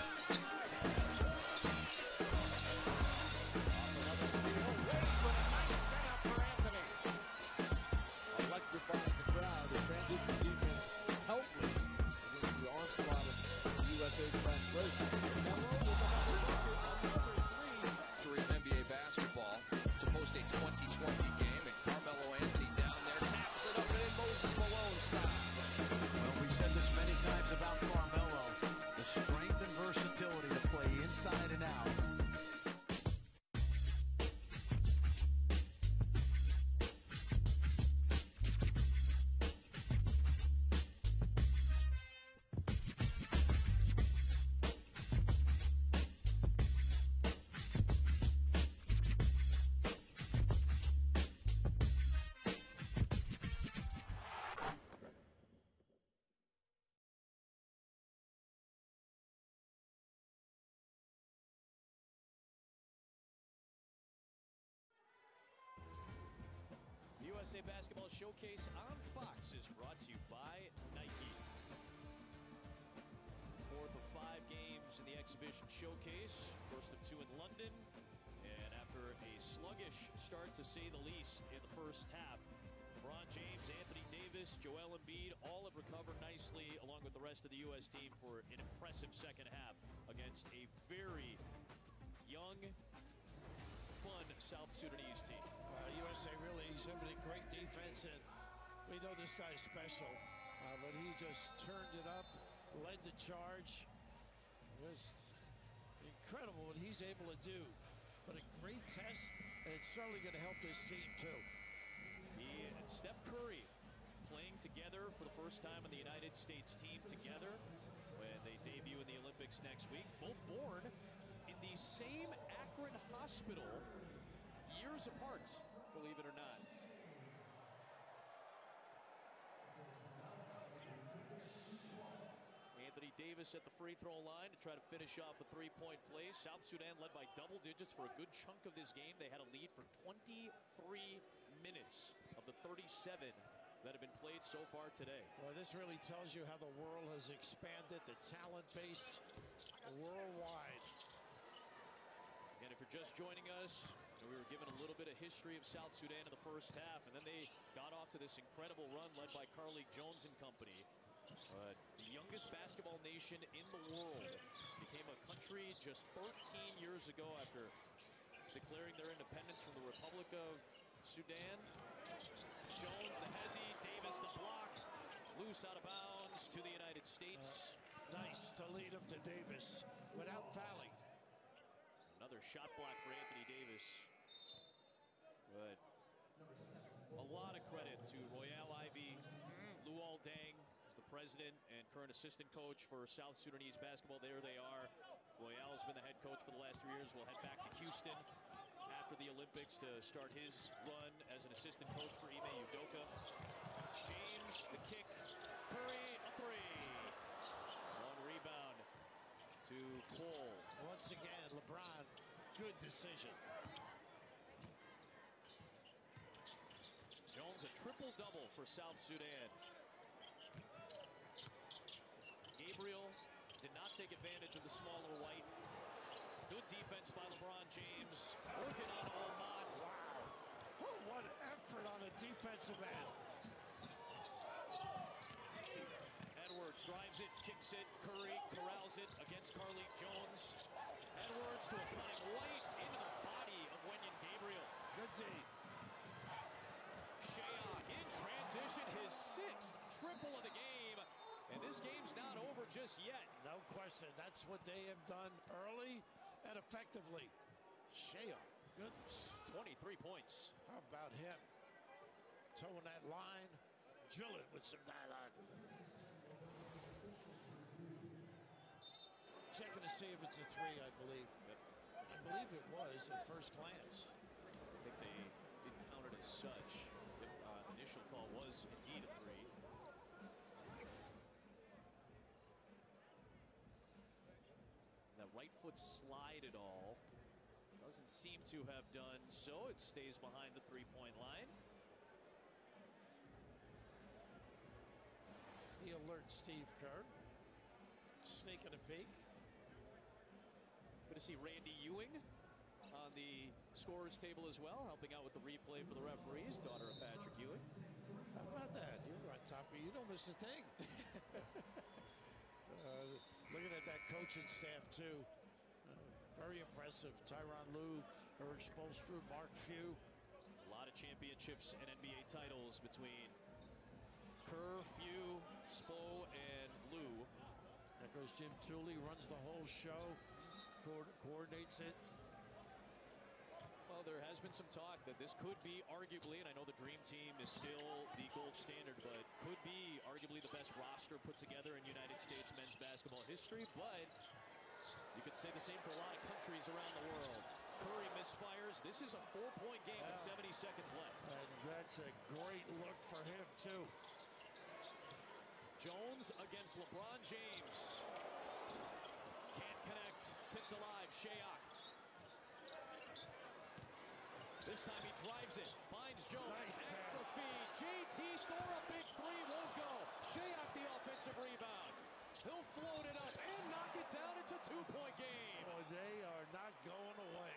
Another steal. Wade with a nice setup for Anthony. Electrifying the crowd. The transition defense helpless against the onslaught of U S A's Frank Frazier. Carmelo with another bucket, another three. Three in N B A basketball to post a twenty twenty game, and Carmelo Anthony down there taps it up and in Moses Malone style. Well, we've said this many times about Carmelo, the strength and versatility to play inside and out. U S A Basketball Showcase on Fox is brought to you by Nike. Fourth of five games in the exhibition showcase. First of two in London. And after a sluggish start, to say the least, in the first half, LeBron James, Anthony Davis, Joel Embiid all have recovered nicely along with the rest of the U S team for an impressive second half against a very young, fun South Sudanese team. Uh, U S A really exhibited great defense, and we know this guy's special, uh, but he just turned it up, led the charge. Just incredible what he's able to do. But a great test, and it's certainly going to help this team too. He and Steph Curry playing together for the first time in the United States team together when they debut in the Olympics next week. Both born in the same Akron hospital years apart, believe it or not. Anthony Davis at the free throw line to try to finish off a three-point play. South Sudan led by double digits for a good chunk of this game. They had a lead for twenty-three minutes of the thirty-seven that have been played so far today. Well, this really tells you how the world has expanded, the talent base worldwide. And if you're just joining us, we were given a little bit of history of South Sudan in the first half, and then they got off to this incredible run led by Carlik Jones and company. Uh, the youngest basketball nation in the world became a country just thirteen years ago after declaring their independence from the Republic of Sudan. Jones, the hezzy, Davis, the block, loose out of bounds to the United States. Uh, nice to lead him to Davis without fouling. Another shot block for Anthony Davis. But a lot of credit to Royale Ivy, Luol Deng, the president and current assistant coach for South Sudanese basketball. There they are. Royale has been the head coach for the last three years. Will head back to Houston after the Olympics to start his run as an assistant coach for Ime Udoka. James, the kick. Curry, a three. Long rebound to Cole. Once again, LeBron, good decision. Jones, a triple-double for South Sudan. Gabriel did not take advantage of the smaller white. Good defense by LeBron James. Working on Olmot. Wow. Oh, what effort on the defensive end. Edwards drives it, kicks it. Curry corrals it against Carlik Jones. Edwards to a cutting White into the body of Wenyen Gabriel. Good D. Shayok in transition, his sixth triple of the game. And this game's not over just yet. No question. That's what they have done early and effectively. Shayok, goodness. twenty-three points. How about him? Towing that line. Drill it with some nylon. Checking to see if it's a three, I believe. Yep. I believe it was at first glance. I think they didn't count it as such. The uh, initial call was indeed a three. That right foot slide at all doesn't seem to have done so. It stays behind the three-point line. The alert Steve Kerr. Sneaking a peek. Good to see Randy Ewing on the scorer's table as well, helping out with the replay for the referees, daughter of Patrick Ewing. How about that? You're on top of it. You don't miss a thing. uh, looking at that coaching staff, too. Uh, very impressive. Tyronn Lue, Eric Spoelstra, Mark Few. A lot of championships and N B A titles between Kerr, Few, Spo, and Lue. There goes Jim Tooley, runs the whole show, co coordinates it. Well, there has been some talk that this could be arguably, and I know the Dream Team is still the gold standard, but could be arguably the best roster put together in United States men's basketball history. But you could say the same for a lot of countries around the world. Curry misfires. This is a four-point game with seventy seconds left. And that's a great look for him, too. Jones against LeBron James. Can't connect. Tipped alive. Shayok. This time he drives it. Finds Jones. Nice Extra pass. feed. J T Thor, a big three. Won't go. Shayok the offensive rebound. He'll float it up and knock it down. It's a two-point game. Oh, they are not going away.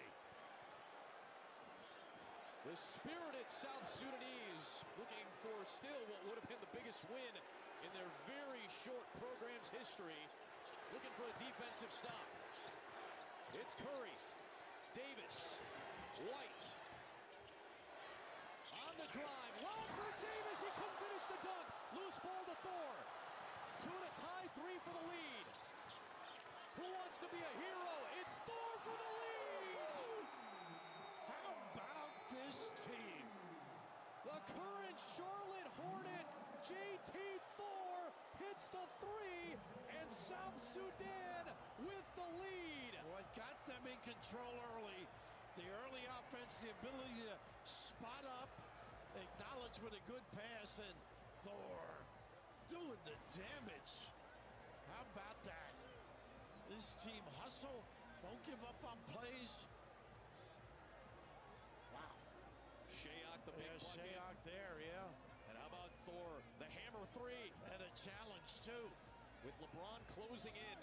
The spirited South Sudanese looking for still what would have been the biggest win in their very short program's history. Looking for a defensive stop. It's Curry. Davis. White. On the drive. Long for Davis. He couldn't finish the dunk. Loose ball to Thor. Two to tie, three for the lead. Who wants to be a hero? It's Thor for the lead. How about this team? The current Charlotte Hornet, J T Thor, hits the three, and South Sudan with the lead. What got them in control early, the early offense, the ability to spot up, acknowledge with a good pass, and Thor doing the damage. How about that? This team hustle, don't give up on plays. Wow. Shayok the big Yeah, bucket. Shayok there, yeah. And how about Thor, the hammer three? And a challenge, too. With LeBron closing in.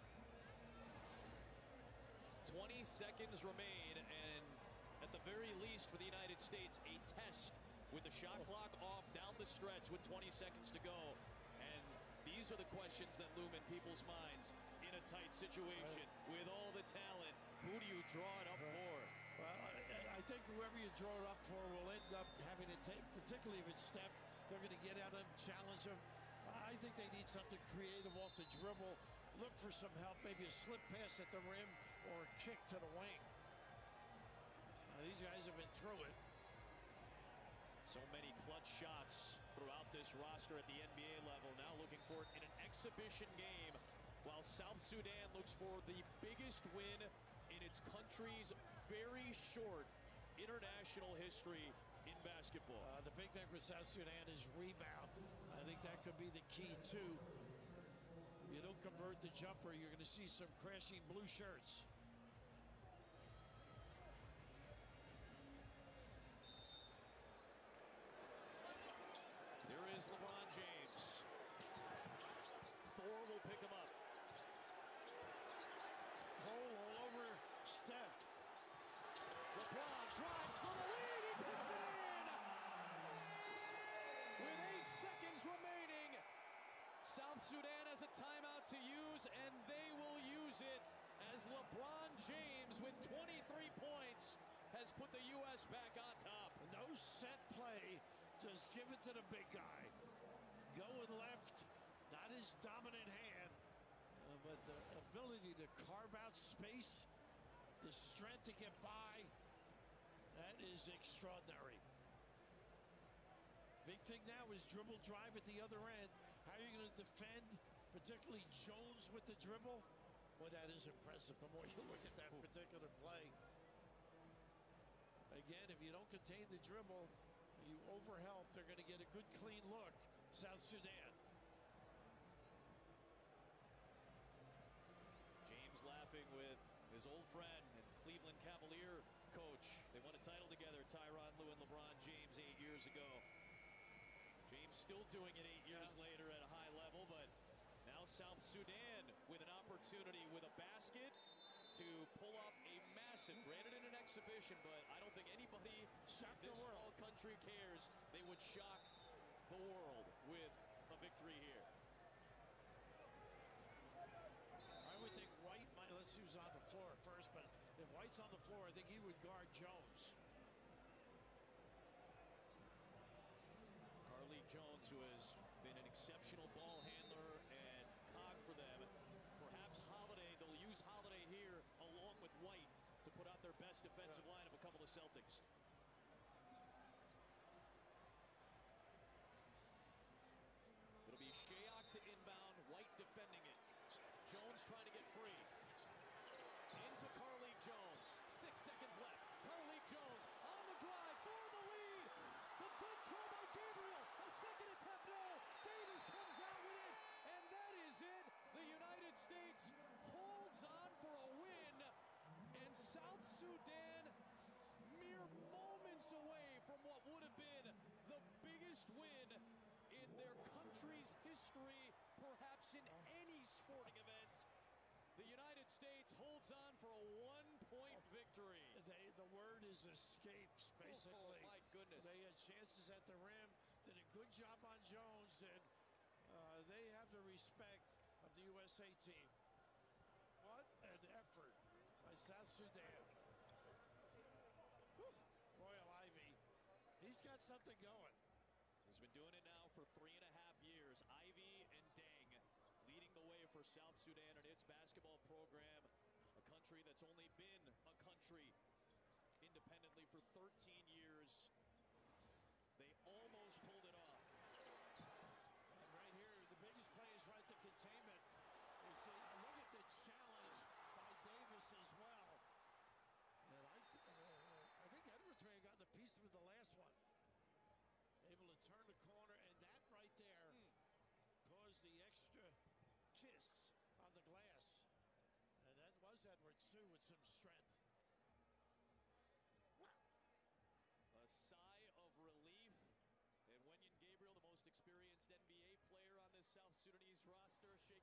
twenty seconds remain, and at the very least, least for the United States, a test with the shot clock off down the stretch with twenty seconds to go. And these are the questions that loom in people's minds in a tight situation with all the talent. Who do you draw it up for? Well, I, I think whoever you draw it up for will end up having to take, particularly if it's Steph, they're going to get at him, challenge him. I think they need something creative off the dribble. Look for some help, maybe a slip pass at the rim or a kick to the wing. Now, these guys have been through it. So many clutch shots throughout this roster at the N B A level. Now looking for it in an exhibition game, while South Sudan looks for the biggest win in its country's very short international history in basketball. Uh, the big thing for South Sudan is rebound. I think that could be the key too. If you don't convert the jumper, you're going to see some crashing blue shirts. Here is LeBron James. Thor will pick him up. Hole all over Steph. LeBron drives for the lead. He puts it in. With eight seconds remaining, South Sudan has a timeout to use, and they will use it as LeBron James with twenty-three points has put the U S back on top. No set play. Just give it to the big guy. Going left, not his dominant hand, uh, but the ability to carve out space, the strength to get by, that is extraordinary. Big thing now is dribble drive at the other end. How are you going to defend, particularly Jones with the dribble? Well, that is impressive the more you look at that particular play. Again, if you don't contain the dribble, you overhelp, they're going to get a good clean look. South Sudan. James laughing with his old friend and Cleveland Cavalier coach. They won a title together, Tyronn Lue and LeBron James, eight years ago. James still doing it eight years yeah. later at a high level, but now South Sudan with an opportunity with a basket to pull off a massive, granted in an exhibition, but I don't think anybody shock in this the world. small country cares. They would shock the world with a victory here. I would think White might, let's see who's on the floor first, but if White's on the floor, I think he would guard Jones. Carlik Jones, who has been an exceptional ball handler and cog for them. Perhaps Holiday, they'll use Holiday here along with White to put out their best defensive line of a couple of Celtics. It'll be Shayok to inbound, White defending it. Jones trying to get free. Into Carlik Jones. Six seconds left. Carlik Jones on the drive for the lead. The dunk try by Gabriel. A second attempt, no. Davis comes out with it, and that is it. The United States holds on for a win, and South Sudan mere moments away from what would have been the biggest win in their country's history, perhaps in any sporting event. The United States holds on for a one-point victory. They, the word is escapes, basically. Oh, my goodness. They had chances at the rim, did a good job on Jones, and uh, they have the respect of the U S A team. What an effort by South Sudan. Whew. Royal Ivey, he's got something going. He's been doing it now for three and a half years. Ivey and Deng leading the way for South Sudan and its basketball program, a country that's only been a country independently for thirteen years. They almost pulled it off. And right here, the biggest play is right to containment. You see, look at the challenge by Davis as well. And I, uh, I think Edwards may have gotten a piece of the last one. Able to turn the corner, and that right there hmm. caused the extra kiss on the glass. And that was Edwards, too, with some strength. A sigh of relief. And Wenyen Gabriel, the most experienced N B A player on this South Sudanese roster, shaking